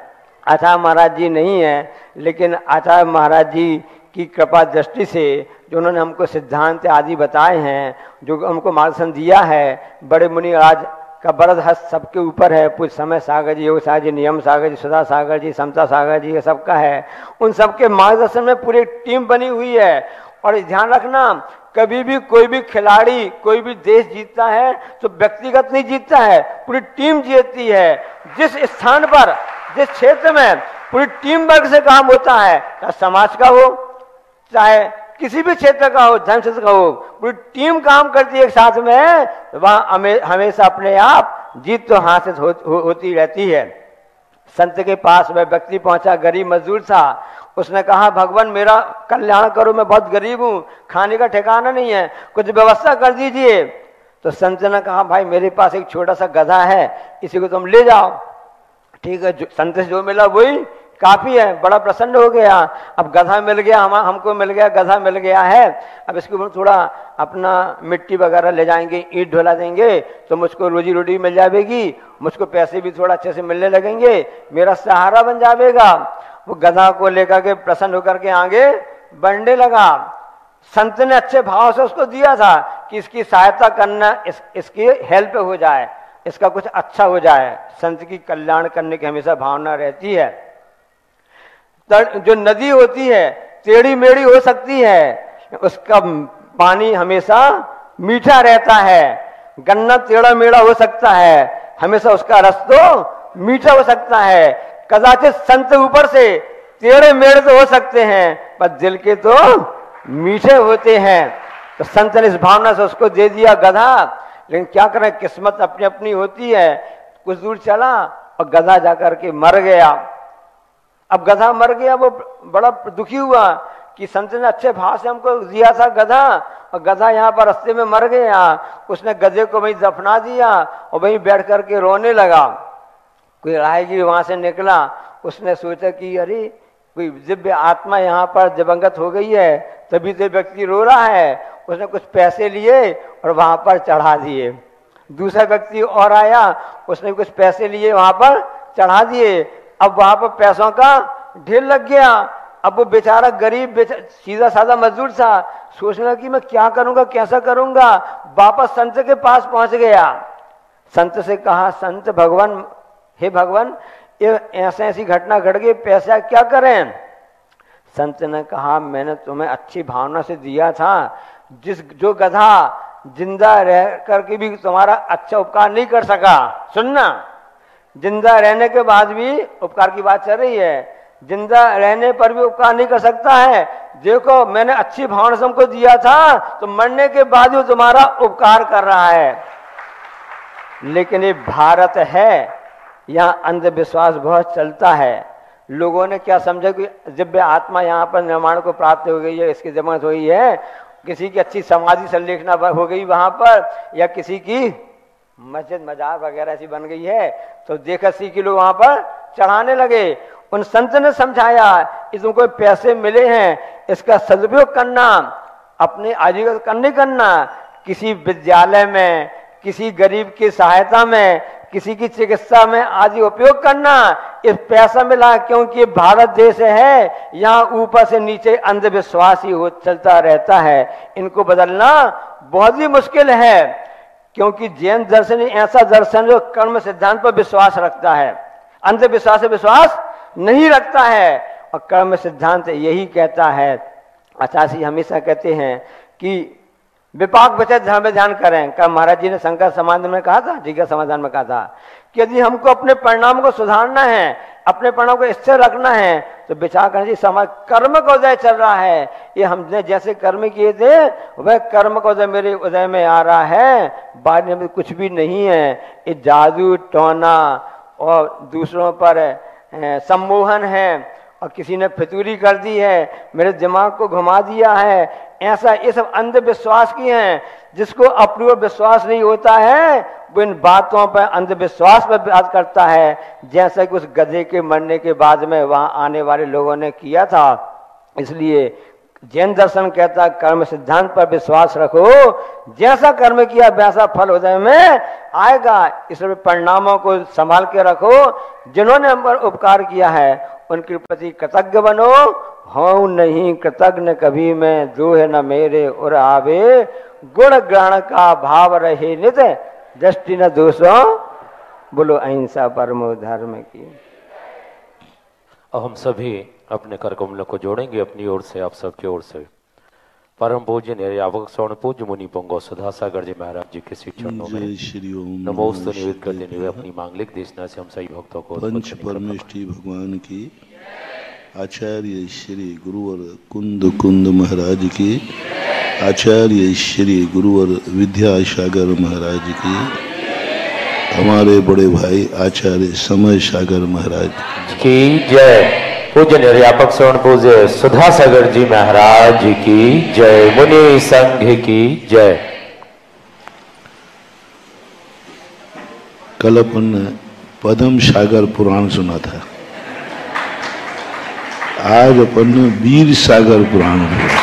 F: आचार्य महाराज जी नहीं है, लेकिन आचार्य महाराज जी की कृपा दृष्टि से जो उन्होंने हमको सिद्धांत आदि बताए हैं, जो हमको मार्गदर्शन दिया है, बड़े मुनि राज का बरद हस्त सबके ऊपर है, पूज समय सागर जी, योग सागर जी, नियम सागर जी, सुधा सागर जी, समता सागर जी, ये सबका है। उन सबके मार्गदर्शन में पूरी टीम बनी हुई है। और ध्यान रखना, कभी भी कोई भी खिलाड़ी, कोई भी देश जीतता है तो व्यक्तिगत नहीं जीतता है, पूरी टीम जीतती है। जिस स्थान पर, जिस क्षेत्र में पूरी टीम वर्क से काम होता है, चाहे समाज का हो, चाहे किसी भी क्षेत्र का हो, धर्म क्षेत्र का हो, पूरी टीम काम करती है एक साथ में, वहां हमेशा अपने आप जीत तो हासिल हो, हो, होती रहती है। संत के पास वह व्यक्ति पहुंचा, गरीब मजदूर था। उसने कहा, भगवान मेरा कल्याण करो, मैं बहुत गरीब हूं, खाने का ठिकाना नहीं है, कुछ व्यवस्था कर दीजिए। तो संत ने कहा, भाई मेरे पास एक छोटा सा गधा है, इसी को तुम ले जाओ। ठीक है, संत से जो मिला वही काफी है। बड़ा प्रसन्न हो गया, अब गधा मिल गया, हम हमको मिल गया, गधा मिल गया है। अब इसको थोड़ा अपना मिट्टी वगैरह ले जाएंगे, ईंट ढोला देंगे तो मुझको रोजी रोटी मिल जाएगी, मुझको पैसे भी थोड़ा अच्छे से मिलने लगेंगे, मेरा सहारा बन जाएगा। वो गधा को लेकर के प्रसन्न होकर के आगे बढ़ने लगा। संत ने अच्छे भाव से उसको दिया था कि इसकी सहायता करना, इस, इसकी हेल्प हो जाए, इसका कुछ अच्छा हो जाए। संत की कल्याण करने की हमेशा भावना रहती है। जो नदी होती है टेढ़ी मेढ़ी हो सकती है, उसका पानी हमेशा मीठा रहता है। गन्ना टेढ़ा मेढ़ा हो सकता है, हमेशा उसका रस तो मीठा हो सकता है। कदाचित संत ऊपर से टेढ़े मेढ़े तो हो सकते हैं, पर दिल के तो मीठे होते हैं। तो संत ने इस भावना से उसको दे दिया गधा। लेकिन क्या करें, किस्मत अपनी अपनी होती है। कुछ दूर चला और गधा जाकर के मर गया। अब गधा मर गया, वो बड़ा दुखी हुआ कि संत ने अच्छे भाव से हमको दिया था गधा, और गधा यहाँ पर रास्ते में मर गया। उसने गधे को वहीं दफना दिया और वहीं बैठ करके रोने लगा। कोई राहगीर वहां से निकला, उसने सोचा कि अरे कोई दिव्य आत्मा यहाँ पर दिवंगत हो गई है, तभी तो व्यक्ति रो रहा है। उसने कुछ पैसे लिए और वहां पर चढ़ा दिए। दूसरा व्यक्ति और आया, उसने कुछ पैसे लिए, वहां पर चढ़ा दिए। अब वहां पर पैसों का ढेर लग गया। अब वो बेचारा गरीब सीधा साधा मजदूर था, सोचना कि मैं क्या करूंगा, कैसा करूंगा। वापस संत के पास पहुंच गया। संत से कहा, संत भगवान, हे भगवान, ये ऐसे ऐसी घटना घट गई, पैसा क्या करें। संत ने कहा, मैंने तुम्हें अच्छी भावना से दिया था। जिस जो गधा जिंदा रह करके भी तुम्हारा अच्छा उपकार नहीं कर सका, सुनना, जिंदा रहने के बाद भी उपकार की बात चल रही है, जिंदा रहने पर भी उपकार नहीं कर सकता है। देखो, मैंने अच्छी भावना से हमको दिया था, तो मरने के बाद भी तुम्हारा उपकार कर रहा है। लेकिन ये भारत है, यहाँ अंधविश्वास बहुत चलता है। लोगों ने क्या समझा कि दिव्य आत्मा यहाँ पर निर्माण को प्राप्त हो गई है, इसकी जमानत हुई है, किसी की अच्छी समाधि संलेखना हो गई वहां पर, या किसी की मस्जिद मजार वगैरह ऐसी बन गई है, तो देखा सी किलो वहां पर चढ़ाने लगे। उन संत ने समझाया, इसमें कोई पैसे मिले हैं, इसका सदुपयोग करना, अपने आजीविका करने करना, किसी विद्यालय में, किसी गरीब की सहायता में, किसी की चिकित्सा में आदि उपयोग करना। इस पैसा मिला, क्योंकि भारत देश है, यहाँ ऊपर से नीचे अंधविश्वास ही हो चलता रहता है। इनको बदलना बहुत ही मुश्किल है, क्योंकि जैन दर्शन ऐसा दर्शन जो कर्म सिद्धांत पर विश्वास रखता है, अंधविश्वास से विश्वास नहीं रखता है। और कर्म सिद्धांत यही कहता है, आचार्य हमेशा कहते हैं कि विपाक बचत धर्म में ध्यान करें। क्या महाराज जी ने शंकर समाधान में कहा था, जिज्ञासा समाधान में कहा था कि यदि हमको अपने परिणाम को सुधारना है, अपने परिणाम को स्थिर रखना है, तो विचार करना चाहिए समाज कर्म का उदय चल रहा है। ये हमने जैसे कर्म किए थे, वह कर्म का उदय मेरे उदय में आ रहा है। बाद में कुछ भी नहीं है, ये जादू टोना और दूसरों पर सम्मोहन है, और किसी ने फितूरी कर दी है, मेरे दिमाग को घुमा दिया है, ऐसा ये सब अंधविश्वास की हैं। जिसको अपनी ओर विश्वास नहीं होता है, वो इन बातों पर अंधविश्वास पर बात करता है, जैसा कि उस गधे के मरने के बाद में वहां आने वाले लोगों ने किया था। इसलिए जैन दर्शन कहता है कर्म सिद्धांत पर विश्वास रखो, जैसा कर्म किया वैसा फल हृदय में आएगा। इस परिणामों को संभाल के रखो। जिन्होंने हम पर उपकार किया है उनके प्रति कृतज्ञ बनो। हूं नहीं कृतज्ञ कभी मैं, जो है न मेरे और आवे। गुण ग्रहण का भाव रहे नित, दृष्टि न दोषों। बोलो अहिंसा परमो धर्म की।
B: अब हम सभी अपने कर कमलों को जोड़ेंगे अपनी ओर से, आप सबकी ओर से। परम पूज्य निर्यावक स्वर्ण पूज्य मुनि पुंगव सुधा सागर जी महाराज जी के श्री चरणों में नमोस्तु निवेदित करते हुए अपनी मांगलिक देशना से हम सभी भक्तों को
G: पंच परमेष्ठी भगवान की, आचार्य श्री गुरुवर कुंद कुंद महाराज की, आचार्य श्री गुरुवर विद्यासागर महाराज की, हमारे बड़े भाई आचार्य समय सागर महाराज
B: की जय। पूज्य निर्यापक स्वर्ण पूज्य सुधा सागर जी महाराज की जय। मुनि संघ की जय।
G: कल अपन ने पद्म सागर पुराण सुना था, आज अपन ने वीर सागर पुराण सुना।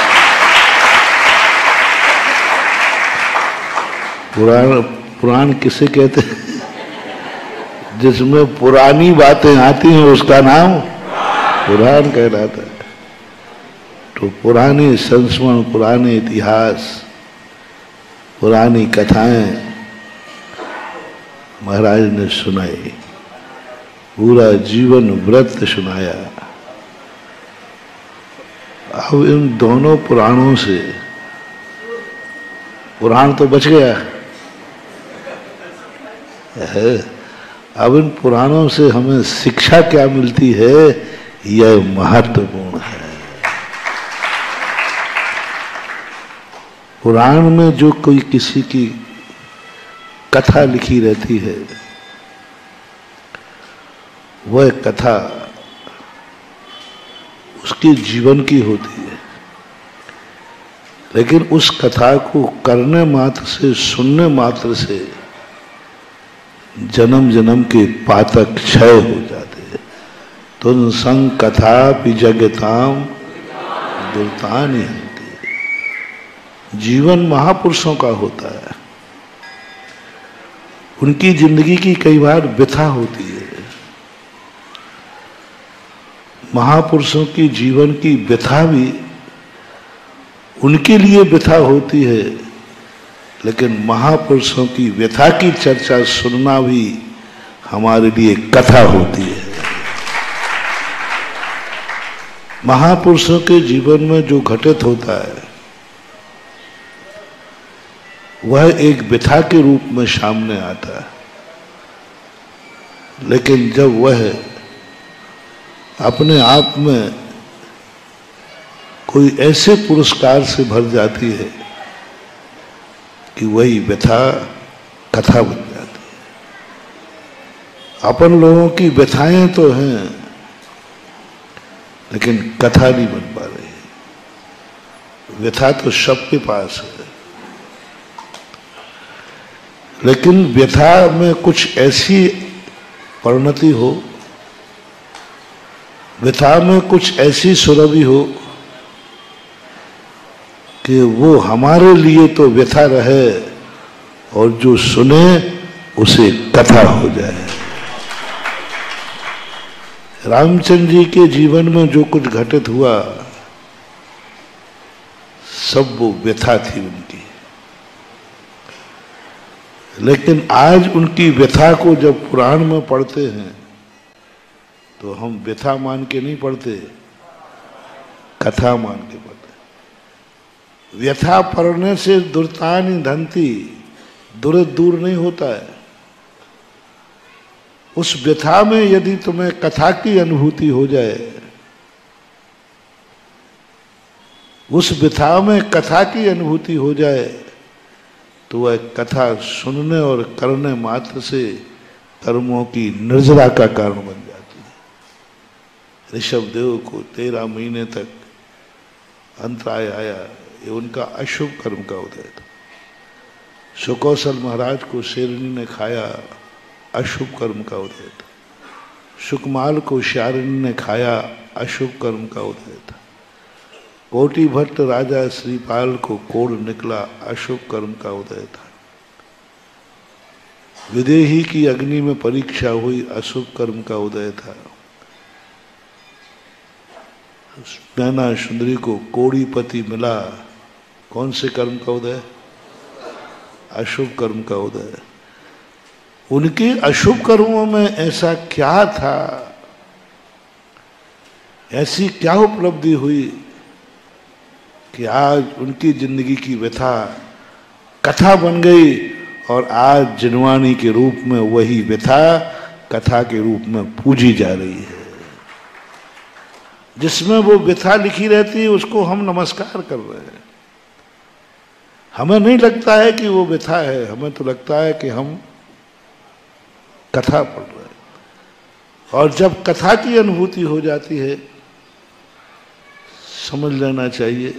G: पुराण पुराण किसे कहते हैं? जिसमें पुरानी बातें आती हैं उसका नाम पुराण कहलाता है। तो पुराने संस्मरण, पुराने इतिहास, पुरानी कथाएं महाराज ने सुनाई, पूरा जीवन व्रत सुनाया। अब इन दोनों पुराणों से, पुराण तो बच गया है, अब इन पुराणों से हमें शिक्षा क्या मिलती है, यह महत्वपूर्ण है। पुराण में जो कोई किसी की कथा लिखी रहती है, वह कथा उसके जीवन की होती है, लेकिन उस कथा को करने मात्र से, सुनने मात्र से जन्म जन्म के पातक क्षय हो जाते हैं। तुम संग कथा पिजगताम दुर्तानी हंती। जीवन महापुरुषों का होता है, उनकी जिंदगी की कई बार व्यथा होती है। महापुरुषों की जीवन की व्यथा भी उनके लिए व्यथा होती है, लेकिन महापुरुषों की व्यथा की चर्चा सुनना भी हमारे लिए कथा होती है। महापुरुषों के जीवन में जो घटित होता है वह एक व्यथा के रूप में सामने आता है, लेकिन जब वह अपने आप में कोई ऐसे पुरस्कार से भर जाती है कि वही व्यथा कथा बन जाती है। अपन लोगों की व्यथाएं तो हैं, लेकिन कथा नहीं बन पा रही। व्यथा तो सबके पास है, लेकिन व्यथा में कुछ ऐसी परिणति हो, व्यथा में कुछ ऐसी सुरभि हो कि वो हमारे लिए तो व्यथा रहे और जो सुने उसे कथा हो जाए। रामचंद्र जी के जीवन में जो कुछ घटित हुआ सब वो व्यथा थी उनकी, लेकिन आज उनकी व्यथा को जब पुराण में पढ़ते हैं तो हम व्यथा मान के नहीं पढ़ते, कथा मान के पढ़ते। व्यथा पढ़ने से दुर्तानी धंती, दुर दूर नहीं होता है। उस व्यथा में यदि तुम्हें कथा की अनुभूति हो जाए, उस व्यथा में कथा की अनुभूति हो जाए, तो वह कथा सुनने और करने मात्र से कर्मों की निर्जरा का कारण बन जाती है। ऋषभ देव को तेरह महीने तक अंतराय आया, ये उनका अशुभ कर्म का उदय था। सुकौशल महाराज को शेरनी ने खाया, अशुभ कर्म का उदय था। सुकमाल को शारिणी ने खाया, अशुभ कर्म का उदय था। कोटि भट्ट राजा श्रीपाल को कोढ़ निकला, अशुभ कर्म का उदय था। विदेही की अग्नि में परीक्षा हुई, अशुभ कर्म का उदय था। नैना सुंदरी को कोड़ीपति मिला, कौन से कर्म का उदय? अशुभ कर्म का उदय। उनके अशुभ कर्मों में ऐसा क्या था, ऐसी क्या उपलब्धि हुई कि आज उनकी जिंदगी की व्यथा कथा बन गई और आज जिनवानी के रूप में वही व्यथा कथा के रूप में पूजी जा रही है। जिसमें वो व्यथा लिखी रहती है उसको हम नमस्कार कर रहे हैं। हमें नहीं लगता है कि वो व्यथा है, हमें तो लगता है कि हम कथा पढ़ रहे हैं। और जब कथा की अनुभूति हो जाती है, समझ लेना चाहिए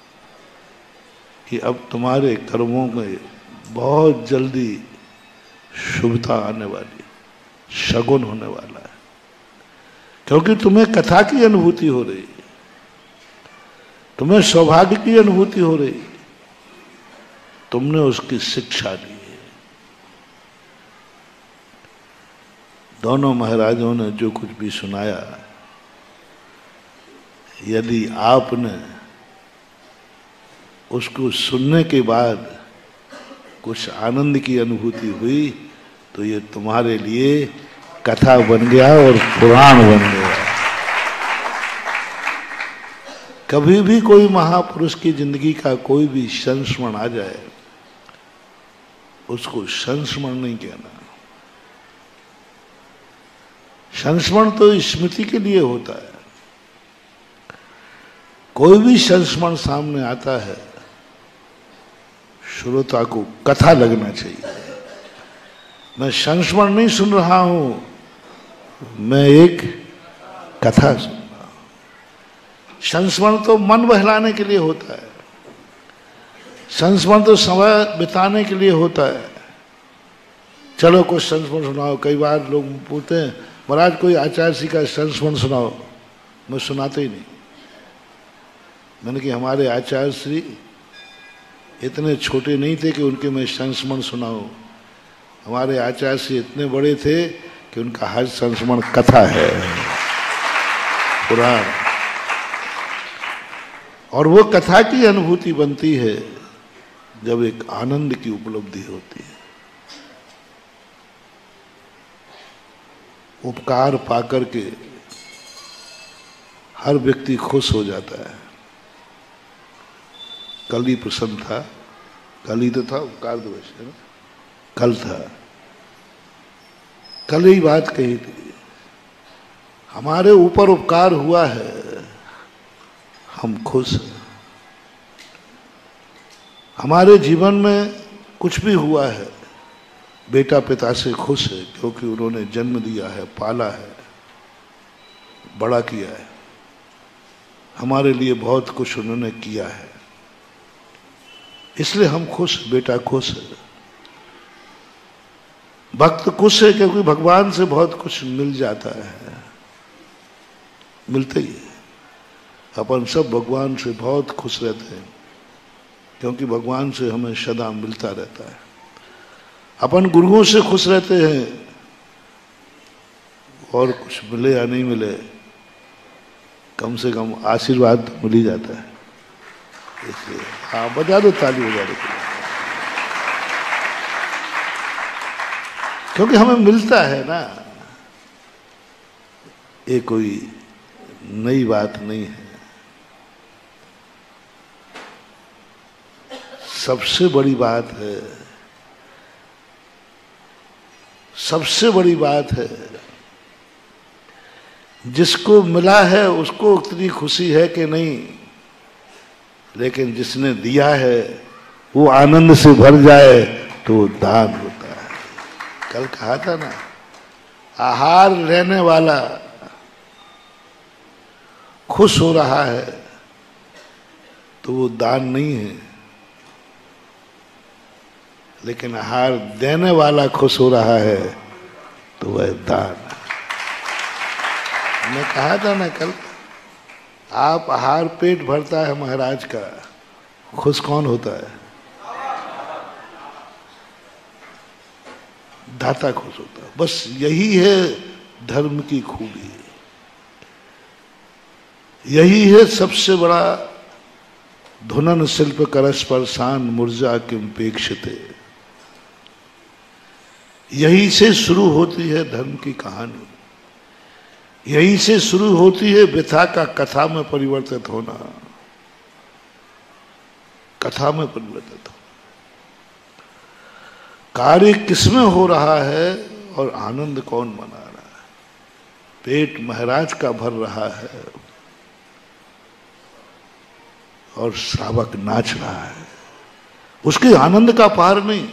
G: कि अब तुम्हारे कर्मों में बहुत जल्दी शुभता आने वाली, शगुन होने वाला है, क्योंकि तुम्हें कथा की अनुभूति हो रही है, तुम्हें सौभाग्य की अनुभूति हो रही है, तुमने उसकी शिक्षा ली है। दोनों महाराजों ने जो कुछ भी सुनाया, यदि आपने उसको सुनने के बाद कुछ आनंद की अनुभूति हुई तो ये तुम्हारे लिए कथा बन गया और पुराण बन गया। कभी भी कोई महापुरुष की जिंदगी का कोई भी संस्मरण आ जाए, उसको संस्मरण नहीं कहना। संस्मरण तो स्मृति के लिए होता है। कोई भी संस्मरण सामने आता है, श्रोता को कथा लगना चाहिए। मैं संस्मरण नहीं सुन रहा हूं, मैं एक कथा सुन रहा हूं। संस्मरण तो मन बहलाने के लिए होता है, संस्मरण तो समय बिताने के लिए होता है। चलो कुछ संस्मरण सुनाओ। कई बार लोग पूछते हैं, महाराज कोई आचार्य जी का संस्मरण सुनाओ। मैं सुनाते ही नहीं। मैंने कि हमारे आचार्य श्री इतने छोटे नहीं थे कि उनके मैं संस्मरण सुनाऊं। हमारे आचार्य श्री इतने बड़े थे कि उनका हर संस्मरण कथा है, पुराण। और वो कथा की अनुभूति बनती है जब एक आनंद की उपलब्धि होती है। उपकार पाकर के हर व्यक्ति खुश हो जाता है। कल ही प्रसन्न था, कल ही तो था उपकार दिवस, है ना? कल था, कल ही बात कही थी। हमारे ऊपर उपकार हुआ है, हम खुश हैं। हमारे जीवन में कुछ भी हुआ है, बेटा पिता से खुश है क्योंकि उन्होंने जन्म दिया है, पाला है, बड़ा किया है। हमारे लिए बहुत कुछ उन्होंने किया है, इसलिए हम खुश, बेटा खुश है। भक्त खुश है क्योंकि भगवान से बहुत कुछ मिल जाता है, मिलते ही है। अपन सब भगवान से बहुत खुश रहते हैं क्योंकि भगवान से हमें सदा मिलता रहता है। अपन गुरुओं से खुश रहते हैं, और कुछ मिले या नहीं मिले, कम से कम आशीर्वाद तो मिल ही जाता है। इसलिए हाँ, बजा दो ताली बजा दो, क्योंकि हमें मिलता है ना। ये कोई नई बात नहीं है। सबसे बड़ी बात है, सबसे बड़ी बात है, जिसको मिला है उसको उतनी खुशी है कि नहीं, लेकिन जिसने दिया है वो आनंद से भर जाए तो वो दान होता है। कल कहा था ना, आहार लेने वाला खुश हो रहा है तो वो दान नहीं है, लेकिन आहार देने वाला खुश हो रहा है तो वह दान है। मैं कहा था ना कल, आप आहार पेट भरता है महाराज का, खुश कौन होता है? दाता खुश होता है। बस यही है धर्म की खूबी, यही है सबसे बड़ा धुनन शिल्प करस्पर्शान मूर्जा किमपेक्षते। यही से शुरू होती है धर्म की कहानी, यही से शुरू होती है व्यथा का कथा में परिवर्तित होना, कथा में परिवर्तित होना। कार्य किसमें हो रहा है और आनंद कौन मना रहा है? पेट महाराज का भर रहा है और श्रावक नाच रहा है, उसके आनंद का पार नहीं,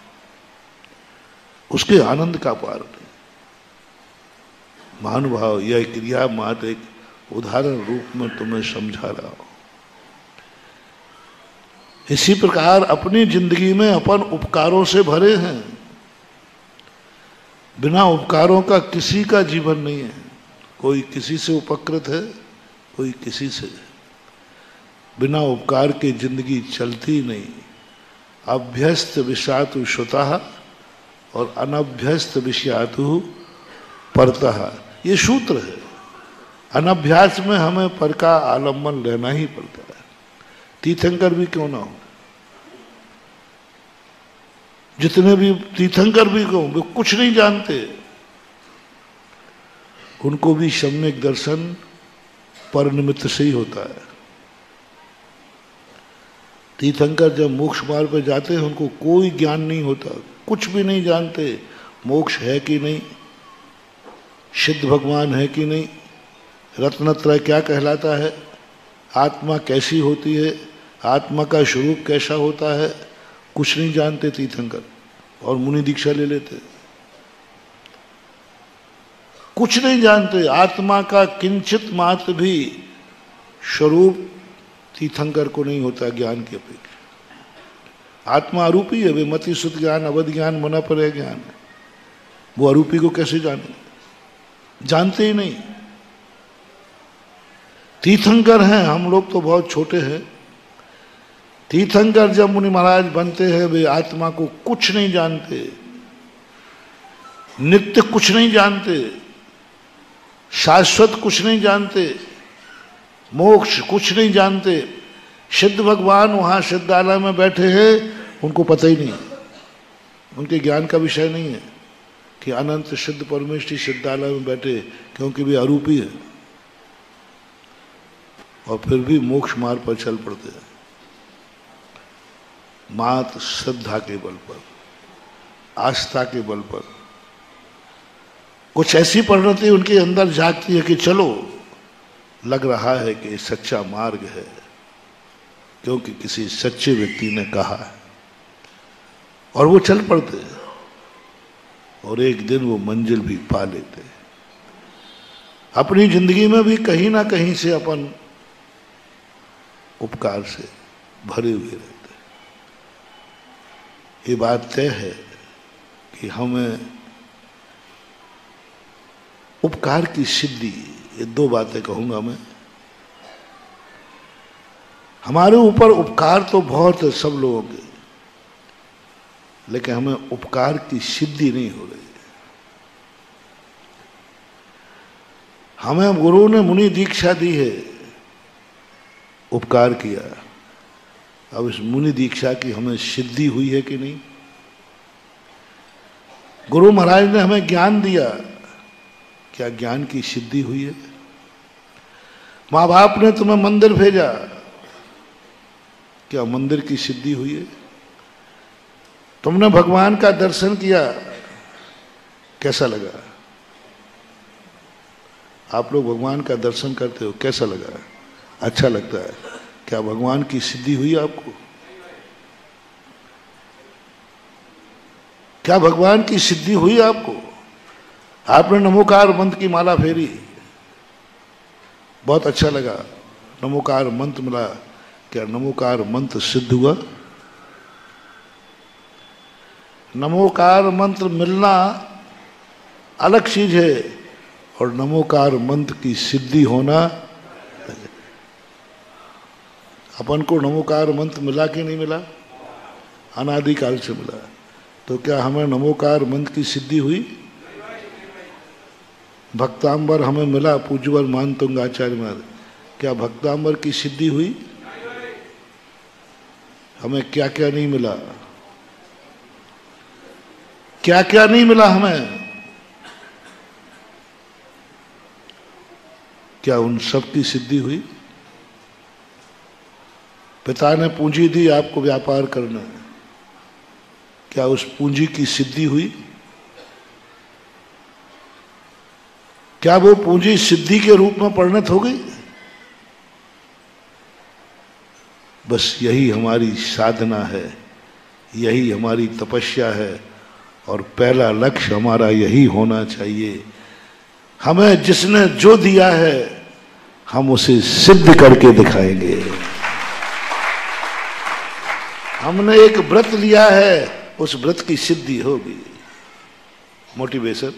G: उसके आनंद का पार नहीं। महानुभाव, यह क्रिया मात्र एक उदाहरण रूप में तुम्हें समझा रहा हूं। इसी प्रकार अपनी जिंदगी में अपन उपकारों से भरे हैं, बिना उपकारों का किसी का जीवन नहीं है। कोई किसी से उपकृत है, कोई किसी से। बिना उपकार के जिंदगी चलती नहीं। अभ्यस्त विषातु श्रुतः और अनभ्यस्त विषयातु परतः, ये सूत्र है। अनभ्यास में हमें पर का आलम्बन लेना ही पड़ता है, तीर्थंकर भी क्यों ना हो। जितने भी तीर्थंकर भी को वे कुछ नहीं जानते, उनको भी सम्यक दर्शन पर निमित्त से ही होता है। तीर्थंकर जब मोक्ष मार्ग पर जाते हैं उनको कोई ज्ञान नहीं होता, कुछ भी नहीं जानते, मोक्ष है कि नहीं, सिद्ध भगवान है कि नहीं, रत्नत्रय क्या कहलाता है, आत्मा कैसी होती है, आत्मा का स्वरूप कैसा होता है, कुछ नहीं जानते तीर्थंकर, और मुनि दीक्षा ले लेते। कुछ नहीं जानते, आत्मा का किंचित मात्र भी स्वरूप तीर्थंकर को नहीं होता ज्ञान की अपेक्षा। आत्मा अरूपी है, वे मति सुत ज्ञान, अवध ज्ञान, मना पर ज्ञान, वो अरूपी को कैसे जाने? जानते ही नहीं। तीर्थंकर हैं, हम लोग तो बहुत छोटे हैं। तीर्थंकर जब मुनि महाराज बनते हैं, वे आत्मा को कुछ नहीं जानते, नित्य कुछ नहीं जानते, शाश्वत कुछ नहीं जानते, मोक्ष कुछ नहीं जानते। सिद्ध भगवान वहां सिद्धालय में बैठे हैं, उनको पता ही नहीं, उनके ज्ञान का विषय नहीं है कि अनंत सिद्ध परमेश्वरी सिद्धालय में बैठे, क्योंकि वे अरूपी है। और फिर भी मोक्ष मार्ग पर चल पड़ते हैं, मात्र श्रद्धा के बल पर, आस्था के बल पर। कुछ ऐसी परिणति उनके अंदर जागती है कि चलो, लग रहा है कि ये सच्चा मार्ग है, क्योंकि किसी सच्चे व्यक्ति ने कहा है, और वो चल पड़ते हैं, और एक दिन वो मंजिल भी पा लेते हैं। अपनी जिंदगी में भी कहीं ना कहीं से अपन उपकार से भरे हुए रहते। ये बात तय है कि हमें उपकार की सिद्धि, ये दो बातें कहूंगा मैं। हमारे ऊपर उपकार तो बहुत है सब लोगों के, लेकिन हमें उपकार की सिद्धि नहीं हो रही है। हमें गुरु ने मुनि दीक्षा दी है, उपकार किया, अब इस मुनि दीक्षा की हमें सिद्धि हुई है कि नहीं? गुरु महाराज ने हमें ज्ञान दिया, क्या ज्ञान की सिद्धि हुई है? माँ बाप ने तुम्हें मंदिर भेजा, क्या मंदिर की सिद्धि हुई है? तुमने भगवान का दर्शन किया, कैसा लगा? आप लोग भगवान का दर्शन करते हो, कैसा लगा? अच्छा लगता है। क्या भगवान की सिद्धि हुई आपको? क्या भगवान की सिद्धि हुई आपको? आपने नमोकार मंत्र की माला फेरी, बहुत अच्छा लगा, नमोकार मंत्र मिला, क्या नमोकार मंत्र सिद्ध हुआ? नमोकार मंत्र मिलना अलग चीज है, और नमोकार मंत्र की सिद्धि होना, अपन को नमोकार मंत्र मिला कि नहीं मिला? अनादिकाल से मिला। तो क्या हमें नमोकार मंत्र की सिद्धि हुई? भक्तांबर हमें मिला, पूज्यवर मानतुंग आचार्य महाराज, क्या भक्तांबर की सिद्धि हुई? हमें क्या क्या नहीं मिला? क्या क्या नहीं मिला हमें? क्या उन सब की सिद्धि हुई? पिता ने पूंजी दी आपको व्यापार करना, क्या उस पूंजी की सिद्धि हुई? क्या वो पूंजी सिद्धि के रूप में परिणत हो गई? बस यही हमारी साधना है, यही हमारी तपस्या है, और पहला लक्ष्य हमारा यही होना चाहिए। हमें जिसने जो दिया है हम उसे सिद्ध करके दिखाएंगे। हमने एक व्रत लिया है, उस व्रत की सिद्धि होगी। मोटिवेशन।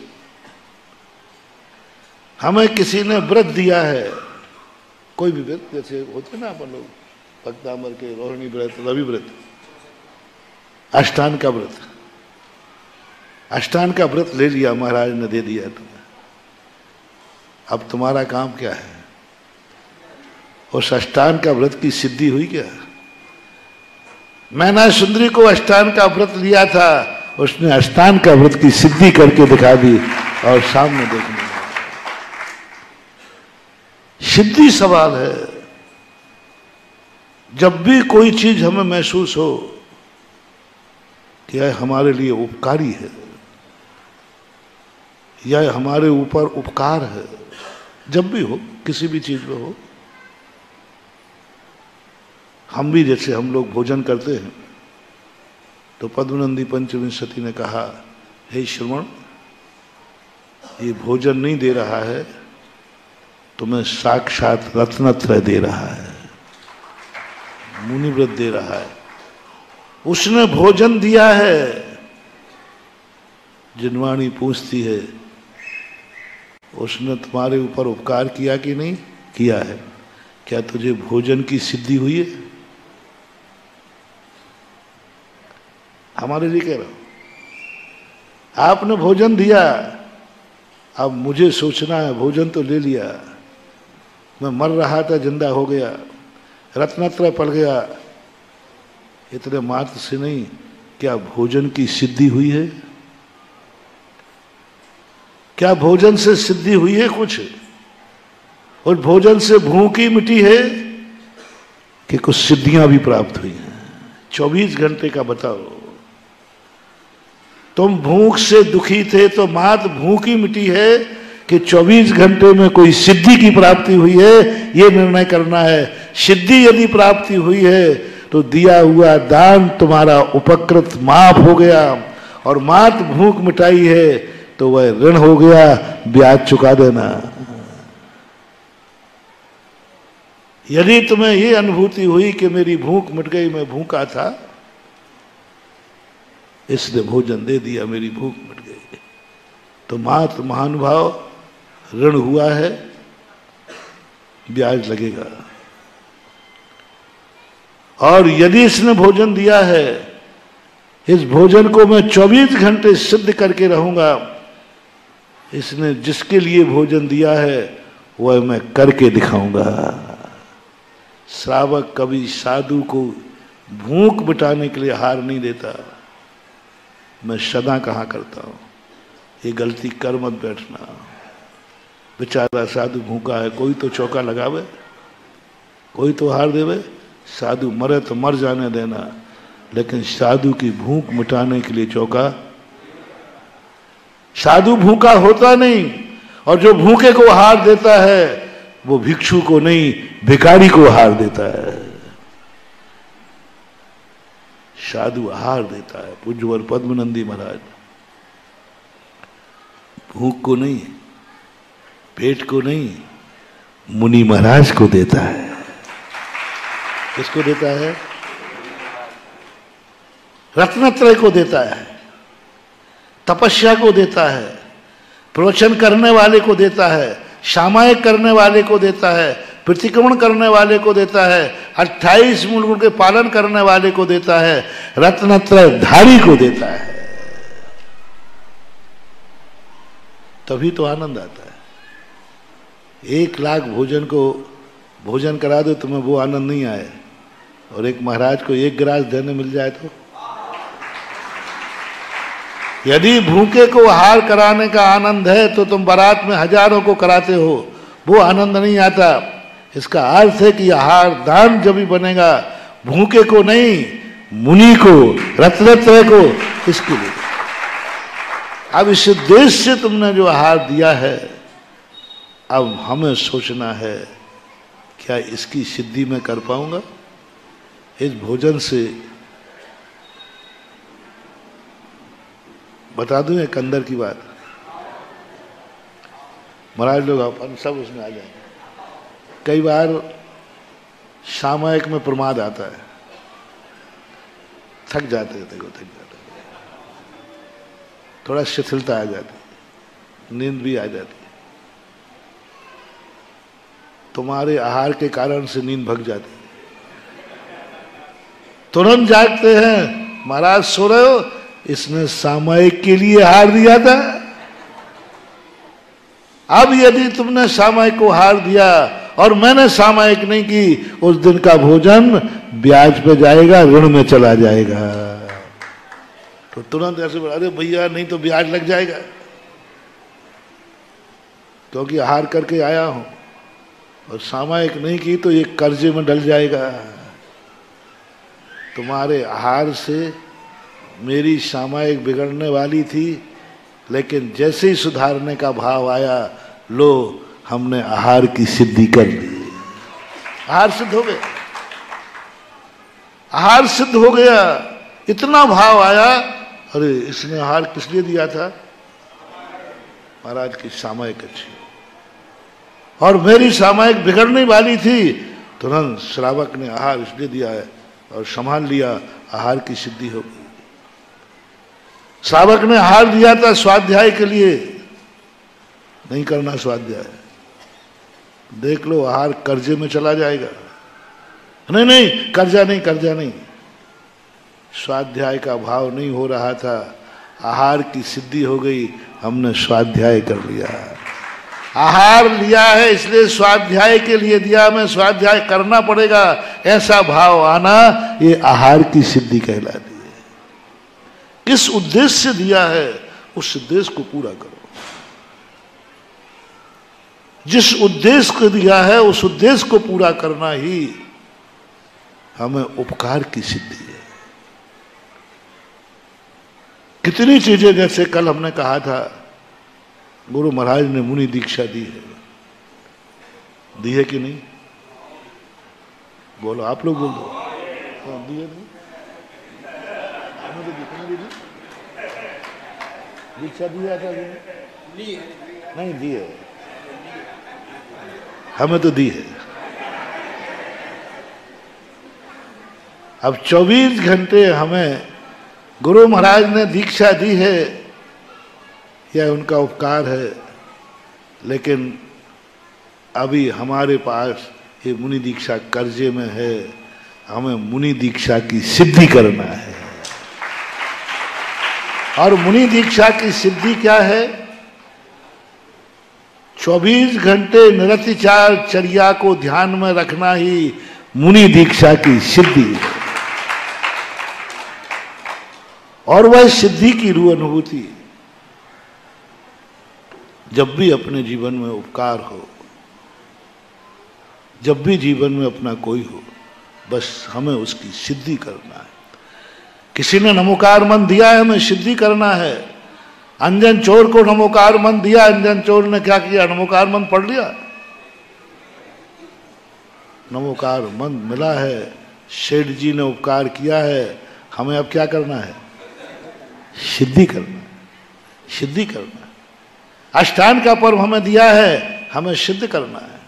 G: हमें किसी ने व्रत दिया है, कोई भी व्रत, जैसे होते ना अपन लोग भक्तांबर के रोहिणी व्रत, रवि व्रत, अष्टांग का व्रत, अष्टांग का व्रत ले लिया, महाराज ने दे दिया तुम्हें। अब तुम्हारा काम क्या है? उस अष्टांग का व्रत की सिद्धि हुई क्या? मैना सुंदरी को अष्टांग का व्रत लिया था, उसने अष्टांग का व्रत की सिद्धि करके दिखा दी, और सामने देखने लगा। सिद्धि सवाल है। जब भी कोई चीज हमें महसूस हो कि यह हमारे लिए उपकारी है, यह हमारे ऊपर उपकार है, जब भी हो, किसी भी चीज में हो, हम भी जैसे हम लोग भोजन करते हैं तो पद्मनंदी पंचविंशति ने कहा, हे श्रवण, ये भोजन नहीं दे रहा है, तुम्हें साक्षात रत्नत्रय दे रहा है, मुनिव्रत दे रहा है। उसने भोजन दिया है। जिनवाणी पूछती है, उसने तुम्हारे ऊपर उपकार किया कि नहीं किया है? क्या तुझे भोजन की सिद्धि हुई है? हमारे लिए कह रहा हूं, आपने भोजन दिया, अब मुझे सोचना है, भोजन तो ले लिया, मैं मर रहा था, जिंदा हो गया, रत्नत्रय पड़ गया, इतने मात्र से नहीं, क्या भोजन की सिद्धि हुई है? क्या भोजन से सिद्धि हुई है कुछ? और भोजन से भूख ही मिटी है कि कुछ सिद्धियां भी प्राप्त हुई हैं? चौबीस घंटे का बताओ। तुम भूख से दुखी थे तो मात्र भूख ही मिटी है कि चौबीस घंटे में कोई सिद्धि की प्राप्ति हुई है? ये निर्णय करना है। सिद्धि यदि प्राप्ति हुई है तो दिया हुआ दान तुम्हारा उपकृत माफ हो गया, और मात्र भूख मिटाई है तो वह ऋण हो गया, ब्याज चुका देना। यदि तुम्हें ये अनुभूति हुई कि मेरी भूख मिट गई, मैं भूखा था, इसने भोजन दे दिया, मेरी भूख मिट गई, तो मात्र महानुभाव ऋण हुआ है, ब्याज लगेगा। और यदि इसने भोजन दिया है, इस भोजन को मैं चौबीस घंटे सिद्ध करके रहूंगा, इसने जिसके लिए भोजन दिया है वह मैं करके दिखाऊंगा। श्रावक कभी साधु को भूख मिटाने के लिए हार नहीं देता। मैं सदा कहा करता हूं, ये गलती कर मत बैठना। बेचारा साधु भूखा है, कोई तो चौका लगावे, कोई तो हार देवे। साधु मरे तो मर जाने देना, लेकिन साधु की भूख मिटाने के लिए चौका। साधु भूखा होता नहीं, और जो भूखे को हार देता है वो भिक्षु को नहीं, भिखारी को हार देता है। साधु आहार देता है। पूज्यवर पद्मनंदी महाराज भूख को नहीं, पेट को नहीं, मुनि महाराज को देता है। किसको देता है? रत्नत्रय को देता है, तपस्या को देता है, प्रवचन करने वाले को देता है, सामायिक करने वाले को देता है, प्रतिक्रमण करने वाले को देता है, अट्ठाईस मुलकों के पालन करने वाले को देता है, रत्नत्रय धारी को देता है। तभी तो आनंद आता है। एक लाख भोजन को भोजन करा दो तुम्हें वो आनंद नहीं आए, और एक महाराज को एक गिलास देने मिल जाए तो। यदि भूखे को आहार कराने का आनंद है तो तुम बारात में हजारों को कराते हो, वो आनंद नहीं आता। इसका अर्थ है कि आहार दान जब भी बनेगा, भूखे को नहीं, मुनि को, रत्नत्रय को, इसके लिए। अब इस देश से तुमने जो आहार दिया है, अब हमें सोचना है क्या इसकी सिद्धि मैं कर पाऊंगा? इस भोजन से बता दूं एक अंदर की बात, महाराज लोग अपन सब उसमें आ जाएंगे। कई बार सामयिक में प्रमाद आता है, थक जाते हैं, देखो थक जाते हैं, थोड़ा शिथिलता आ जाती, नींद भी आ जाती। तुम्हारे आहार के कारण से नींद भग जाती, तुरंत जागते हैं, महाराज सो रहे हो, इसने सामयिक के लिए आहार दिया था। अब यदि तुमने सामयिक को आहार दिया और मैंने सामयिक नहीं की, उस दिन का भोजन ब्याज पे जाएगा, ऋण में चला जाएगा। तो तुरंत ऐसे बोला, अरे भैया नहीं तो ब्याज लग जाएगा, क्योंकि आहार करके आया हूं, और सामयिक नहीं की तो ये कर्जे में डल जाएगा। तुम्हारे आहार से मेरी सामयिक बिगड़ने वाली थी, लेकिन जैसे ही सुधारने का भाव आया, लो हमने आहार की सिद्धि कर ली, आहार सिद्ध हो गया, आहार सिद्ध हो गया। इतना भाव आया, अरे इसने आहार किस लिए दिया था? महाराज की सामयिक अच्छी, और मेरी सामयिक बिगड़ने वाली थी, तुरंत श्रावक ने आहार इसलिए दिया है और संभाल लिया, आहार की सिद्धि हो गई। श्रावक ने आहार दिया था स्वाध्याय के लिए, नहीं करना स्वाध्याय, देख लो आहार कर्जे में चला जाएगा। नहीं नहीं कर्जा नहीं, कर्जा नहीं, स्वाध्याय का भाव नहीं हो रहा था, आहार की सिद्धि हो गई, हमने स्वाध्याय कर लिया। आहार लिया है इसलिए स्वाध्याय के लिए दिया, मैं स्वाध्याय करना पड़ेगा, ऐसा भाव आना, ये आहार की सिद्धि कहलाती है। किस उद्देश्य से दिया है, उस उद्देश्य को पूरा करो। जिस उद्देश्य को दिया है, उस उद्देश्य को पूरा करना ही हमें उपकार की सिद्धि है। कितनी चीजें, जैसे कल हमने कहा था, गुरु महाराज ने मुनि दीक्षा दी है, दी है कि नहीं? बोलो, आप लोग बोल दो, हाँ, दी है नहीं? दीक्षा दिया था नहीं? दी है, हमें तो दी है। अब चौबीस घंटे हमें गुरु महाराज ने दीक्षा दी है, यह उनका उपकार है, लेकिन अभी हमारे पास ये मुनि दीक्षा कर्जे में है, हमें मुनि दीक्षा की सिद्धि करना है। और मुनि दीक्षा की सिद्धि क्या है? चौबीस घंटे निरतिचार चर्या को ध्यान में रखना ही मुनि दीक्षा की सिद्धि है। और वह सिद्धि की रूह अनुभूति, जब भी अपने जीवन में उपकार हो, जब भी जीवन में अपना कोई हो, बस हमें उसकी सिद्धि करना है। किसी ने नमोकार मन दिया है, हमें सिद्धि करना है। अंजन चोर को नमोकार मन दिया, अंजन चोर ने क्या किया? नमोकार मन पढ़ लिया, नमोकार मन मिला है, सेठ जी ने उपकार किया है, हमें अब क्या करना है? सिद्धि करना, सिद्धि करना। अष्टांग का पर्व हमें दिया है, हमें सिद्ध करना है।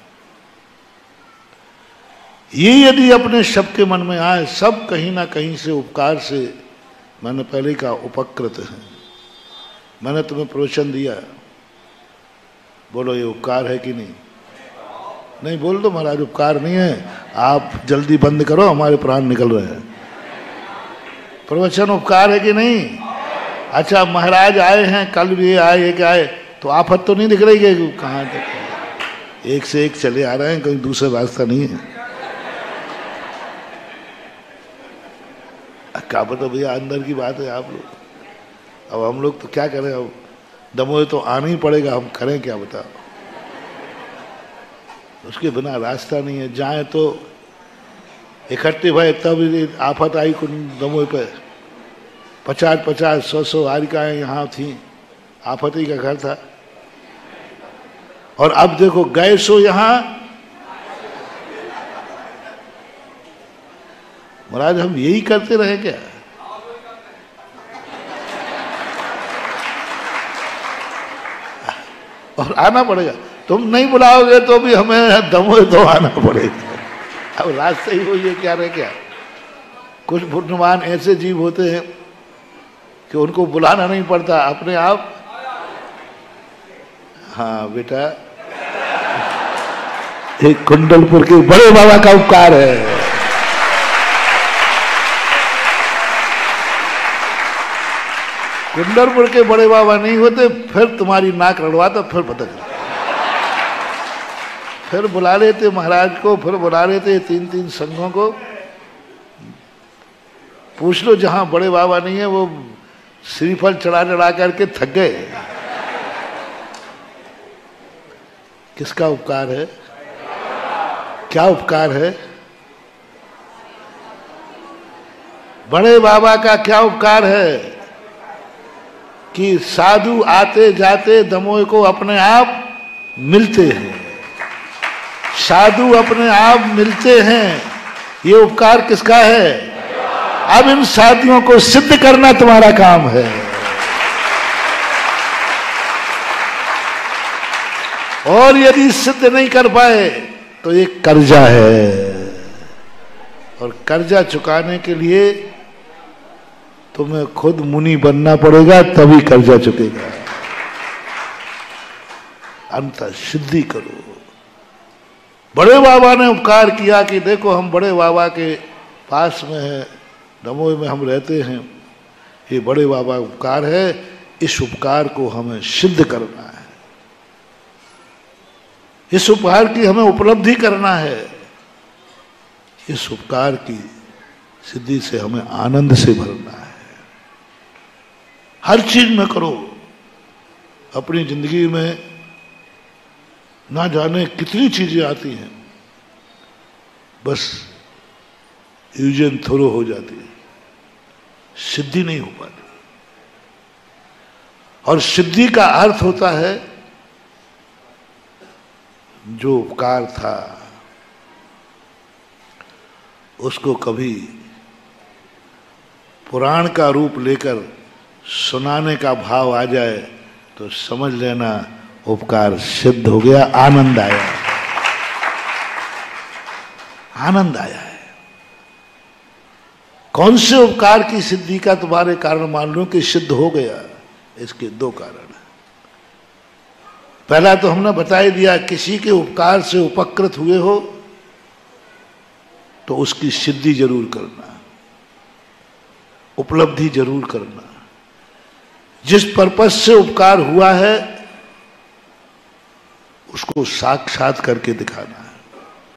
G: ये यदि अपने सबके मन में आए, सब कहीं ना कहीं से उपकार से, मैंने पहले कहा उपकृत है। मैंने तुम्हें प्रवचन दिया, बोलो ये उपकार है कि नहीं? नहीं बोल दो महाराज, उपकार नहीं है, आप जल्दी बंद करो, हमारे प्राण निकल रहे हैं। प्रवचन उपकार है कि नहीं? अच्छा महाराज आए हैं, कल भी आए, एक आए, तो आफत तो नहीं दिख रही है? कहाँ तक एक से एक चले आ रहे हैं, कहीं दूसरा रास्ता नहीं है। क्या पता भैया, अंदर की बात है आप लोग। अब हम लोग तो क्या करें, अब दमोह तो आना ही पड़ेगा, हम करें क्या बताओ। उसके बिना रास्ता नहीं है। जाए तो इकट्ठे भाई, तब आफत आई कुछ दमोह पे, पचास पचास सौ सौ हारिकाएं यहाँ थी, आफत ही का घर था। और अब देखो गए सो यहाँ। महाराज हम यही करते रहे क्या? और आना पड़ेगा। तुम नहीं बुलाओगे तो भी हमें दमोह तो आना पड़ेगा। अब रास्ते ही वही है, क्या रहे क्या। कुछ पुण्यवान ऐसे जीव होते हैं कि उनको बुलाना नहीं पड़ता, अपने आप। हाँ बेटा, एक कुंडलपुर के बड़े बाबा का उपकार है। कुंडलपुर के बड़े बाबा नहीं होते फिर तुम्हारी नाक रड़वाता, फिर पता चलता। फिर बुला लेते महाराज को, फिर बुला लेते तीन तीन संघों को। पूछ लो जहां बड़े बाबा नहीं है, वो श्रीफल चढ़ा चढ़ा करके थक गए। किसका उपकार है? क्या उपकार है? बड़े बाबा का क्या उपकार है कि साधु आते जाते दमोह को अपने आप मिलते हैं, साधु अपने आप मिलते हैं। ये उपकार किसका है? अब इन साधुओं को सिद्ध करना तुम्हारा काम है। और यदि सिद्ध नहीं कर पाए तो ये कर्जा है, और कर्जा चुकाने के लिए तुम्हें खुद मुनि बनना पड़ेगा, तभी कर्जा चुकेगा। अंत सिद्धि करो। बड़े बाबा ने उपकार किया कि देखो हम बड़े बाबा के पास में है, दमोह में हम रहते हैं, ये बड़े बाबा उपकार है, इस उपकार को हमें सिद्ध करना है, इस उपकार की हमें उपलब्धि करना है। इस उपकार की सिद्धि से हमें आनंद से भरना है। हर चीज में करो। अपनी जिंदगी में ना जाने कितनी चीजें आती हैं, बस यूजन थ्रो हो जाती है, सिद्धि नहीं हो पाती। और सिद्धि का अर्थ होता है जो उपकार था उसको कभी पुराण का रूप लेकर सुनाने का भाव आ जाए तो समझ लेना उपकार सिद्ध हो गया, आनंद आया, आनंद आया है। कौन से उपकार की सिद्धि का तुम्हारे कारण मान लो कि सिद्ध हो गया? इसके दो कारण है। पहला तो हमने बता ही दिया, किसी के उपकार से उपकृत हुए हो तो उसकी सिद्धि जरूर करना, उपलब्धि जरूर करना। जिस पर्पस से उपकार हुआ है उसको साक्षात करके दिखाना है,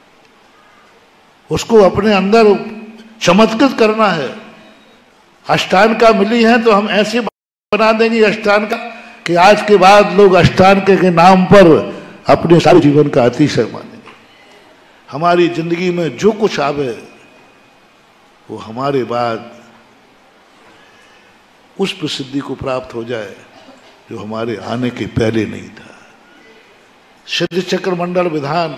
G: उसको अपने अंदर चमत्कृत करना है। अष्टांग का मिली है तो हम ऐसे बना देंगे अष्टांग का कि आज के बाद लोग अष्टांग के नाम पर अपने सारे जीवन का अतिशय मानेंगे। हमारी जिंदगी में जो कुछ आवे वो हमारे बाद उस प्रसिद्धि को प्राप्त हो जाए जो हमारे आने के पहले नहीं था। सिद्ध चक्र मंडल विधान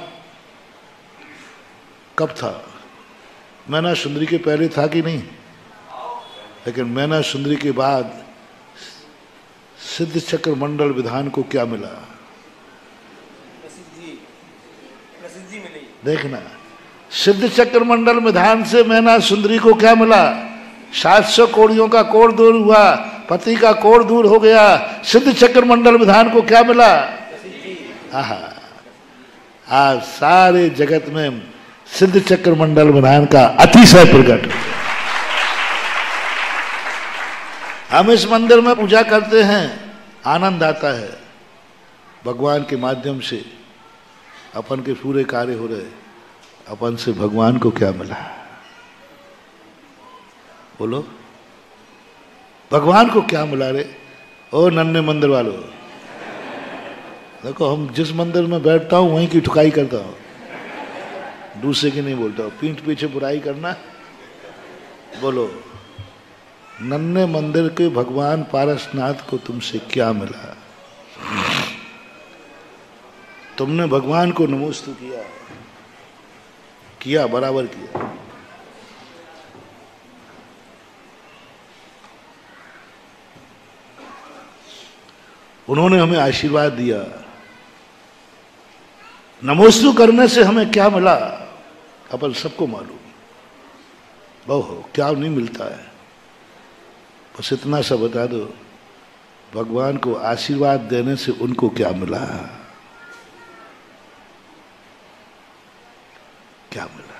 G: कब था? मैना सुंदरी के पहले था कि नहीं? लेकिन मैना सुंदरी के बाद सिद्ध चक्र मंडल विधान को क्या मिला?
H: प्रसिद्धि, प्रसिद्धि मिली।
G: देखना, सिद्ध चक्र मंडल विधान से मैना सुंदरी को क्या मिला? सात सौ कोड़ियों का कोड़ दूर हुआ, पति का कोड़ दूर हो गया। सिद्ध चक्र मंडल विधान को क्या मिला? आहा, आज सारे जगत में सिद्ध चक्र मंडल बनाने का अतिशय प्रकट हो। हम इस मंदिर में पूजा करते हैं, आनंद आता है। भगवान के माध्यम से अपन के पूरे कार्य हो रहे, अपन से भगवान को क्या मिला? बोलो, भगवान को क्या मिला रे? ओ नन्हे मंदिर वालों, देखो हम जिस मंदिर में बैठता हूं वहीं की ठुकाई करता हूं, दूसरे की नहीं बोलता हूं। पीठ पीछे बुराई करना। बोलो, नन्हे मंदिर के भगवान पारसनाथ को तुमसे क्या मिला? तुमने भगवान को नमोस्तु किया, किया बराबर किया। उन्होंने हमें आशीर्वाद दिया। नमोस्तु करने से हमें क्या मिला अपन सबको मालूम। बहु क्या नहीं मिलता है, बस इतना सा बता दो, भगवान को आशीर्वाद देने से उनको क्या मिला? क्या मिला?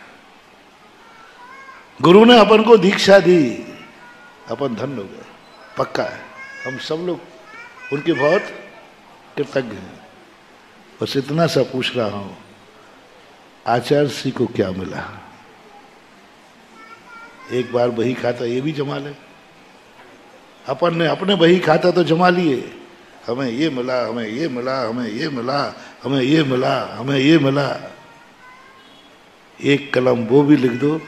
G: गुरु ने अपन को दीक्षा दी, अपन धन्य हो गए, पक्का है। हम सब लोग उनके बहुत कृतज्ञ हैं। बस इतना सा पूछ रहा हूं, आचार्य श्री को क्या मिला? एक बार बही खाता ये भी जमा ले। अपन ने अपने बही खाता तो जमा लिए, हमें ये मिला, हमें ये मिला, हमें ये मिला, हमें ये मिला, हमें ये मिला। एक कलम वो भी लिख दो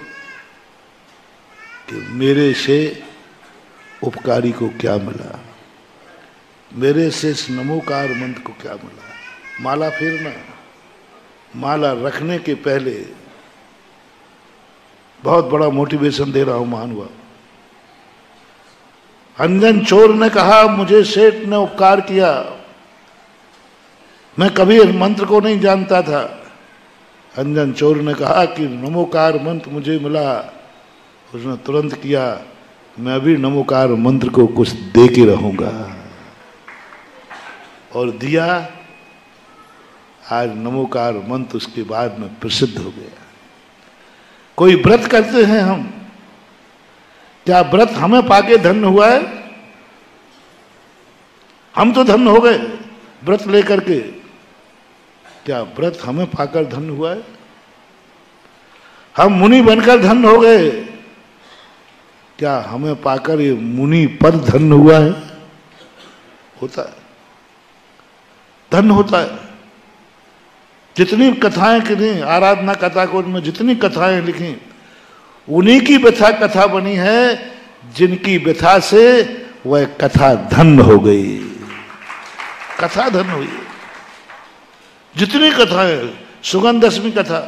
G: कि मेरे से उपकारी को क्या मिला, मेरे से नमोकार मंत्र को क्या मिला। माला फेरना, माला रखने के पहले बहुत बड़ा मोटिवेशन दे रहा हूं महानुभाव। अंजन चोर ने कहा, मुझे सेठ ने उपकार किया, मैं कभी इस मंत्र को नहीं जानता था। अंजन चोर ने कहा कि नमोकार मंत्र मुझे मिला, उसने तुरंत किया, मैं भी नमोकार मंत्र को कुछ दे के रहूंगा, और दिया। आज नमोकार मंत्र उसके बाद में प्रसिद्ध हो गया। कोई व्रत करते हैं हम, क्या व्रत हमें पाके धन्य हुआ है? हम तो धन्य हो गए व्रत लेकर के, क्या व्रत हमें पाकर धन्य हुआ है? हम मुनि बनकर धन्य हो गए, क्या हमें पाकर ये मुनि पद धन्य हुआ है? होता है, धन्य होता है। जितनी कथाएं कितनी आराधना कथा को में जितनी कथाएं लिखी, उन्हीं की व्यथा कथा बनी है, जिनकी व्यथा से वह कथा धन्य हो गई। कथा धन्य हुई। जितनी कथाएं, सुगंध दशमी कथा,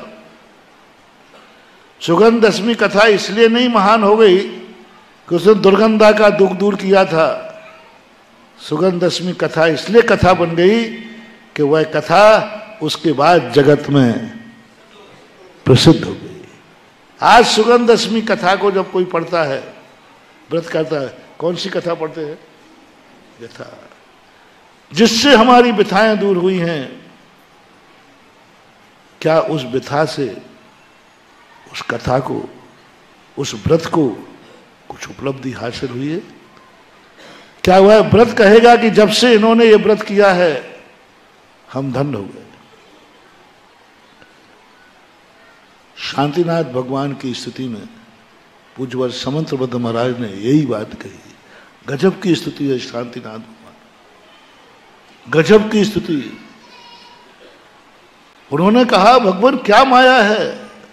G: सुगंध दशमी कथा इसलिए नहीं महान हो गई कि उसने दुर्गंधा का दुख दूर किया था। सुगंध दशमी कथा इसलिए कथा बन गई कि वह कथा उसके बाद जगत में प्रसिद्ध हो गई। आज सुगंध दशमी कथा को जब कोई पढ़ता है, व्रत करता है, कौन सी कथा पढ़ते हैं? व्यथा, जिससे हमारी व्यथाएं दूर हुई हैं। क्या उस व्यथा से, उस कथा को, उस व्रत को कुछ उपलब्धि हासिल हुई है? क्या वह व्रत कहेगा कि जब से इन्होंने ये व्रत किया है हम धन्य हो गए? शांतिनाथ भगवान की स्तुति में पूज्यवर समंतबद्ध महाराज ने यही बात कही। गजब की स्तुति है शांतिनाथ भगवान, गजब की स्तुति। उन्होंने कहा, भगवान क्या माया है,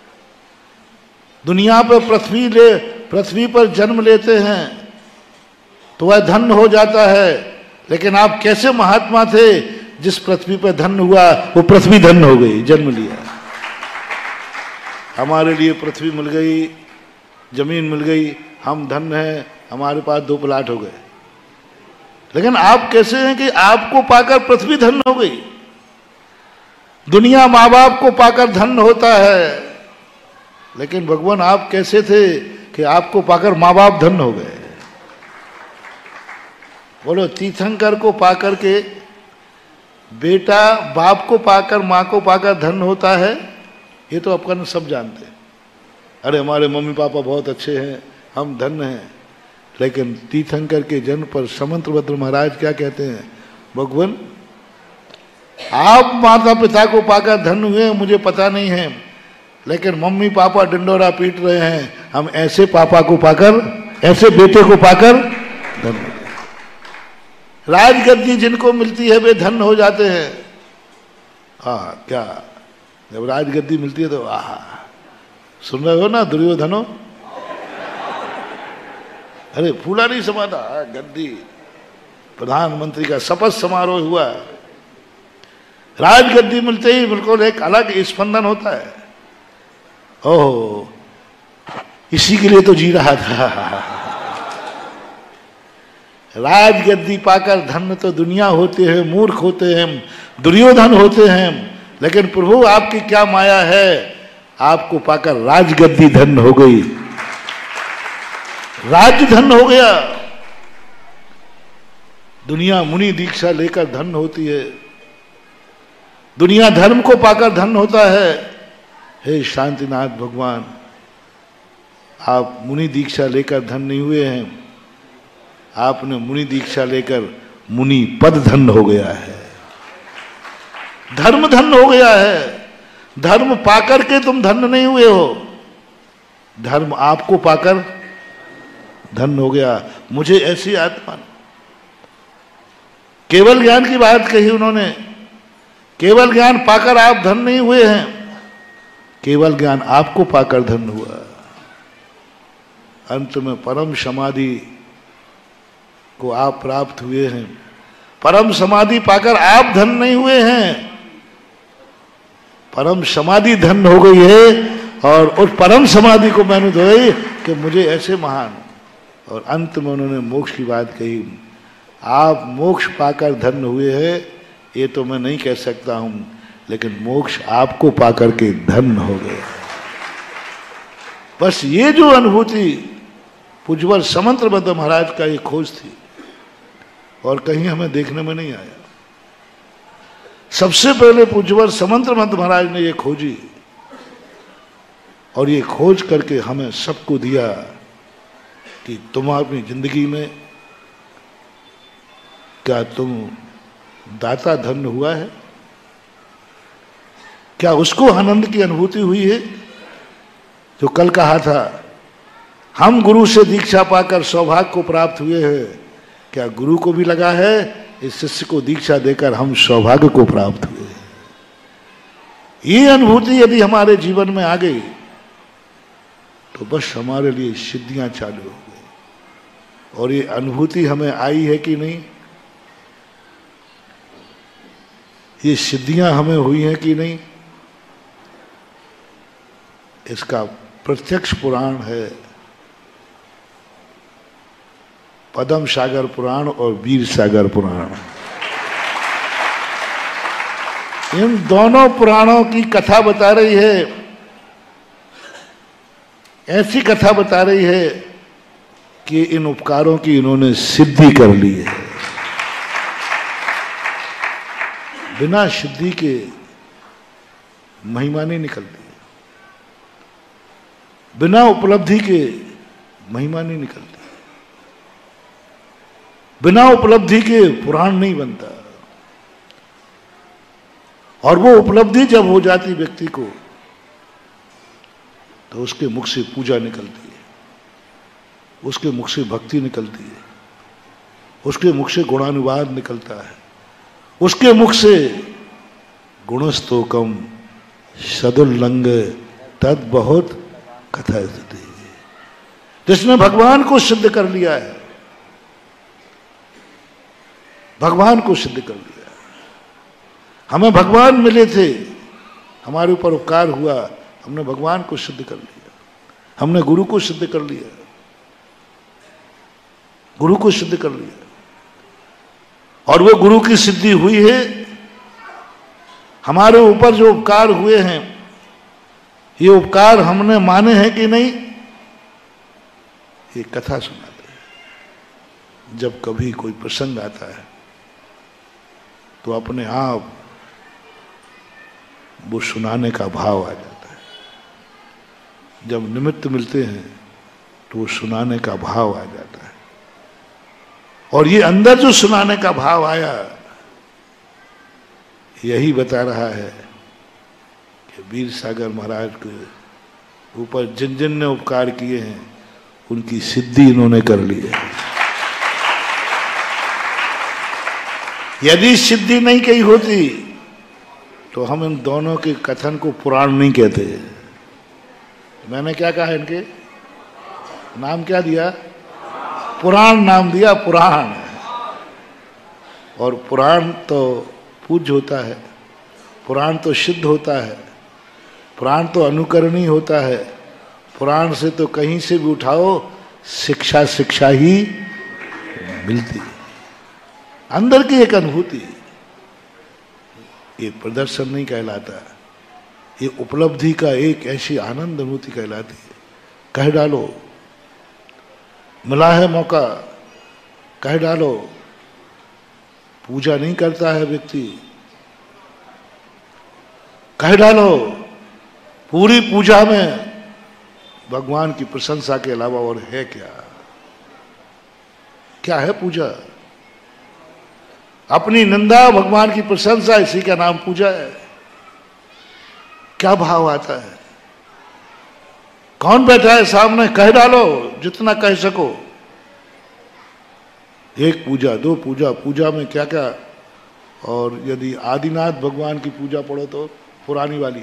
G: दुनिया पर पृथ्वी ले पृथ्वी पर जन्म लेते हैं तो वह धन्य हो जाता है, लेकिन आप कैसे महात्मा थे, जिस पृथ्वी पर धन्य हुआ वो पृथ्वी धन्य हो गई, जन्म लिया। हमारे लिए पृथ्वी मिल गई, जमीन मिल गई, हम धन्य हैं, हमारे पास दो प्लाट हो गए। लेकिन आप कैसे हैं कि आपको पाकर पृथ्वी धन्य हो गई? दुनिया माँ बाप को पाकर धन्य होता है, लेकिन भगवान आप कैसे थे कि आपको पाकर माँ बाप धन्य हो गए? बोलो, तीर्थंकर को पाकर के बेटा बाप को पाकर माँ को पाकर धन होता है, ये तो अपन सब जानते हैं। अरे हमारे मम्मी पापा बहुत अच्छे हैं, हम धन्य हैं। लेकिन तीर्थंकर के जन्म पर समंतभद्र महाराज क्या कहते हैं, भगवान आप माता पिता को पाकर धन्य हुए मुझे पता नहीं है, लेकिन मम्मी पापा डंडोरा पीट रहे हैं, हम ऐसे पापा को पाकर, ऐसे बेटे को पाकर धन्य। राजगद्दी जिनको मिलती है वे धन्य हो जाते हैं। हाँ, क्या जब राजगद्दी मिलती है तो आह, सुन रहे हो ना दुर्योधनो, अरे फूला नहीं समाता, गद्दी, प्रधानमंत्री का शपथ समारोह हुआ, राजगद्दी मिलते ही बिल्कुल एक अलग स्पंदन होता है। ओह, इसी के लिए तो जी रहा था। राजगद्दी पाकर धन्य तो दुनिया होते हैं, मूर्ख होते हैं, दुर्योधन होते हैं, लेकिन प्रभु आपकी क्या माया है, आपको पाकर राजगद्दी धन्य हो गई, राज्य धन्य हो गया। दुनिया मुनि दीक्षा लेकर धन्य होती है, दुनिया धर्म को पाकर धन्य होता है। हे शांतिनाथ भगवान, आप मुनि दीक्षा लेकर धन्य नहीं हुए हैं, आपने मुनि दीक्षा लेकर मुनि पद धन्य हो गया है, धर्म धन्य हो गया है। धर्म पाकर के तुम धन्य नहीं हुए हो, धर्म आपको पाकर धन्य हो गया। मुझे ऐसी आत्मा, केवल ज्ञान की बात कही उन्होंने, केवल ज्ञान पाकर आप धन्य नहीं हुए हैं, केवल ज्ञान आपको पाकर धन्य हुआ। अंत में परम समाधि को आप प्राप्त हुए हैं। परम समाधि पाकर आप धन्य नहीं हुए हैं, परम समाधि धन्य हो गई है, और उस परम समाधि को मैंने धोई कि मुझे ऐसे महान। और अंत में उन्होंने मोक्ष की बात कही, आप मोक्ष पाकर धन्य हुए हैं ये तो मैं नहीं कह सकता हूं, लेकिन मोक्ष आपको पाकर के धन्य हो गए। बस ये जो अनुभूति पूज्यवर समंतभद्र महाराज का ये खोज थी, और कहीं हमें देखने में नहीं आया। सबसे पहले पूज्यवर समंतभद्र महाराज ने ये खोजी, और ये खोज करके हमें सबको दिया कि तुम अपनी जिंदगी में क्या तुम दाता धन्य हुआ है, क्या उसको आनंद की अनुभूति हुई है। जो कल कहा था, हम गुरु से दीक्षा पाकर सौभाग्य को प्राप्त हुए हैं, क्या गुरु को भी लगा है इस शिष्य को दीक्षा देकर हम सौभाग्य को प्राप्त हुए हैं। ये अनुभूति यदि हमारे जीवन में आ गई तो बस हमारे लिए सिद्धियां चालू हो गई। और ये अनुभूति हमें आई है कि नहीं, ये सिद्धियां हमें हुई हैं कि नहीं, इसका प्रत्यक्ष पुराण है पद्म सागर पुराण और वीर सागर पुराण। इन दोनों पुराणों की कथा बता रही है, ऐसी कथा बता रही है कि इन उपकारों की इन्होंने सिद्धि कर ली है। बिना सिद्धि के महिमा नहीं निकलती, बिना उपलब्धि के महिमा नहीं निकलती, बिना उपलब्धि के पुराण नहीं बनता। और वो उपलब्धि जब हो जाती व्यक्ति को तो उसके मुख से पूजा निकलती है, उसके मुख से भक्ति निकलती है, उसके मुख से गुणानुवाद निकलता है, उसके मुख से गुणस्तोकम सदुल्लंग तद बहुत कथा स्थिति, जिसने भगवान को सिद्ध कर लिया है, भगवान को सिद्ध कर लिया। हमें भगवान मिले थे, हमारे ऊपर उपकार हुआ, हमने भगवान को सिद्ध कर लिया, हमने गुरु को सिद्ध कर लिया, गुरु को सिद्ध कर लिया। और वो गुरु की सिद्धि हुई है, हमारे ऊपर जो उपकार हुए हैं, ये उपकार हमने माने हैं कि नहीं, ये कथा सुनाते हैं। जब कभी कोई प्रसंग आता है तो अपने आप वो सुनाने का भाव आ जाता है। जब निमित्त मिलते हैं तो वो सुनाने का भाव आ जाता है। और ये अंदर जो सुनाने का भाव आया, यही बता रहा है कि वीर सागर महाराज के ऊपर जिन जिन ने उपकार किए हैं उनकी सिद्धि इन्होंने कर ली है। यदि सिद्धि नहीं कही होती तो हम इन दोनों के कथन को पुराण नहीं कहते। मैंने क्या कहा, इनके नाम क्या दिया? पुराण नाम दिया, पुराण। और पुराण तो पूज्य होता है, पुराण तो सिद्ध होता है, पुराण तो अनुकरणीय होता है। पुराण से तो कहीं से भी उठाओ शिक्षा शिक्षा ही मिलती है। अंदर की एक अनुभूति, ये प्रदर्शन नहीं कहलाता, ये उपलब्धि का एक ऐसी आनंद अनुभूति कहलाती है। कह डालो, मिला है मौका, कह डालो। पूजा नहीं करता है व्यक्ति, कह डालो। पूरी पूजा में भगवान की प्रशंसा के अलावा और है क्या? क्या है पूजा? अपनी निंदा, भगवान की प्रशंसा, इसी का नाम पूजा है। क्या भाव आता है? कौन बैठा है सामने? कह डालो जितना कह सको। एक पूजा, दो पूजा, पूजा में क्या क्या। और यदि आदिनाथ भगवान की पूजा पढ़ो तो पुरानी वाली,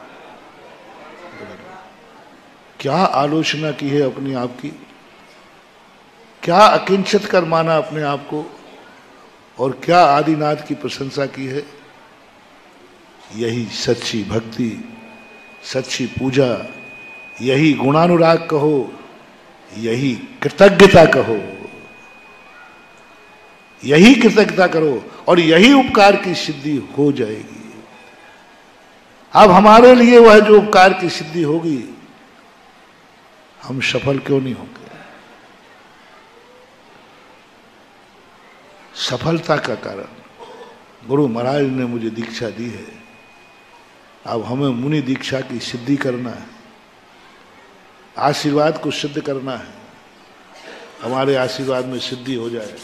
G: क्या आलोचना की है अपने आप की, क्या अकिंचित कर माना अपने आप को, और क्या आदिनाथ की प्रशंसा की है। यही सच्ची भक्ति, सच्ची पूजा, यही गुणानुराग कहो, यही कृतज्ञता कहो, यही कृतज्ञता करो और यही उपकार की सिद्धि हो जाएगी। अब हमारे लिए वह जो उपकार की सिद्धि होगी, हम सफल क्यों नहीं होंगे? सफलता का कारण गुरु महाराज ने मुझे दीक्षा दी है। अब हमें मुनि दीक्षा की सिद्धि करना है, आशीर्वाद को सिद्ध करना है। हमारे आशीर्वाद में सिद्धि हो जाए।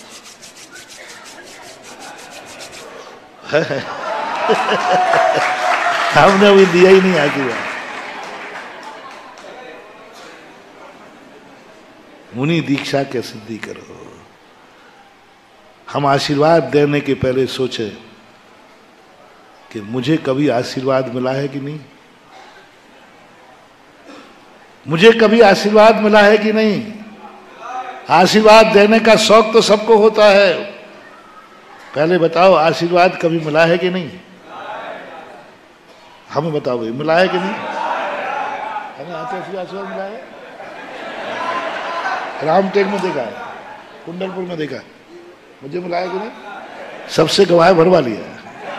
G: हमने अभी दिया ही नहीं आशीर्वाद। मुनि दीक्षा के सिद्धि करो। हम आशीर्वाद देने के पहले सोचे कि मुझे कभी आशीर्वाद मिला है कि नहीं, मुझे कभी आशीर्वाद मिला है कि नहीं। आशीर्वाद देने का शौक तो सबको होता है। पहले बताओ, आशीर्वाद कभी मिला है कि नहीं? हमें बताओ भाई, मिला है कि नहीं? हमें आशीर्वाद मिला है? रामटेक में देखा है, कुंडलपुर में देखा है, मुझे मिला है कि नहीं? सबसे गवाह भरवा लिया।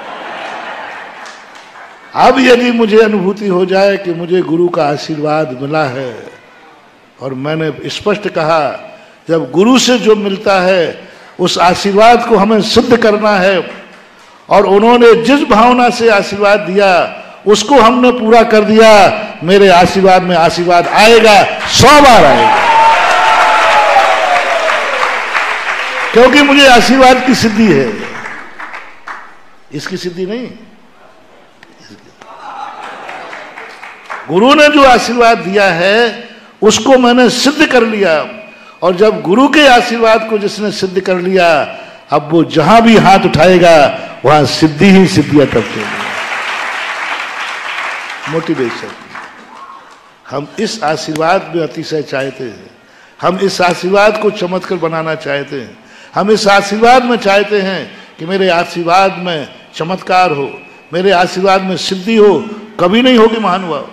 G: अब यदि मुझे अनुभूति हो जाए कि मुझे गुरु का आशीर्वाद मिला है, और मैंने स्पष्ट कहा जब गुरु से जो मिलता है उस आशीर्वाद को हमें सिद्ध करना है, और उन्होंने जिस भावना से आशीर्वाद दिया उसको हमने पूरा कर दिया। मेरे आशीर्वाद में आशीर्वाद आएगा, सौ बार आएगा, क्योंकि मुझे आशीर्वाद की सिद्धि है, इसकी सिद्धि नहीं। गुरु ने जो आशीर्वाद दिया है उसको मैंने सिद्ध कर लिया, और जब गुरु के आशीर्वाद को जिसने सिद्ध कर लिया, अब वो जहां भी हाथ उठाएगा वहां सिद्धि ही सिद्धियां करते हैं। मोटिवेशन, हम इस आशीर्वाद में अतिशय चाहते हैं, हम इस आशीर्वाद को चमत्कार बनाना चाहते हैं, हम इस आशीर्वाद में चाहते हैं कि मेरे आशीर्वाद में चमत्कार हो, मेरे आशीर्वाद में सिद्धि हो। कभी नहीं होगी महानुभाव।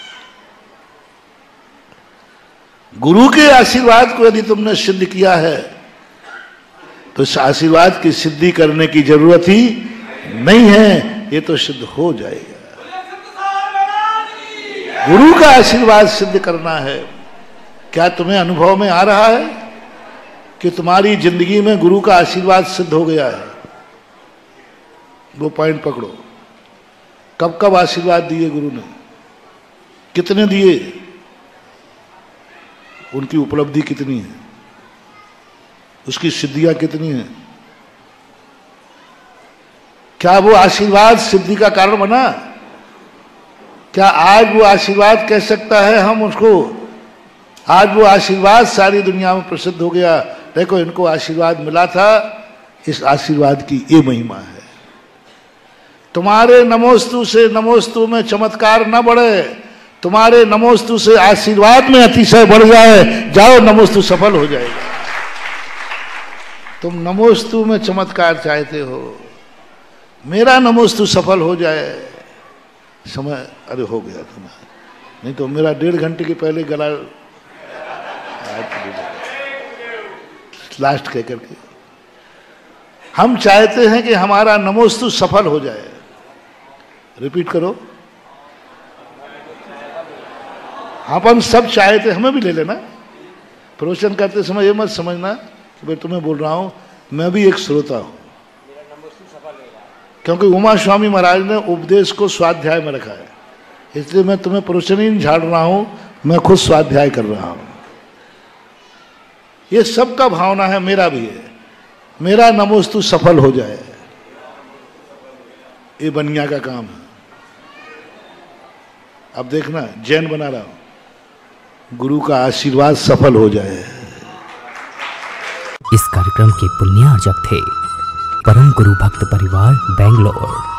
G: गुरु के आशीर्वाद को यदि तुमने सिद्ध किया है तो इस आशीर्वाद की सिद्धि करने की जरूरत ही नहीं है, ये तो सिद्ध हो जाएगा। गुरु का आशीर्वाद सिद्ध करना है। क्या तुम्हें अनुभव में आ रहा है कि तुम्हारी जिंदगी में गुरु का आशीर्वाद सिद्ध हो गया है? वो पॉइंट पकड़ो। कब कब आशीर्वाद दिए गुरु ने, कितने दिए, उनकी उपलब्धि कितनी है, उसकी सिद्धियां कितनी हैं। क्या वो आशीर्वाद सिद्धि का कारण बना? क्या आज वो आशीर्वाद कह सकता है हम उसको? आज वो आशीर्वाद सारी दुनिया में प्रसिद्ध हो गया, देखो इनको आशीर्वाद मिला था, इस आशीर्वाद की ये महिमा है। तुम्हारे नमोस्तु से नमोस्तु में चमत्कार न बढ़े, तुम्हारे नमोस्तु से आशीर्वाद में अतिशय बढ़ जाए, जाओ नमोस्तु सफल हो जाएगा। तुम नमोस्तु में चमत्कार चाहते हो, मेरा नमोस्तु सफल हो जाए। समय अरे हो गया तुम्हारा, नहीं तो मेरा डेढ़ घंटे के पहले गला लास्ट कह करके। हम चाहते हैं कि हमारा नमोस्तु सफल हो जाए। रिपीट करो। हम सब चाहते, हमें भी ले लेना। प्रवचन करते समय ये मत समझना कि मैं तुम्हें बोल रहा हूं, मैं भी एक श्रोता हूं, क्योंकि उमा स्वामी महाराज ने उपदेश को स्वाध्याय में रखा है, इसलिए मैं तुम्हें प्रवचन ही नहीं झाड़ रहा हूं, मैं खुद स्वाध्याय कर रहा हूं। ये सबका भावना है, मेरा भी है, मेरा नमोस्तु सफल हो जाए, ये बनिया का काम है। अब देखना, जैन बना रहा हूं, गुरु का आशीर्वाद सफल हो जाए।
A: इस कार्यक्रम के पुण्यार्जक थे परम गुरु भक्त परिवार, बेंगलोर।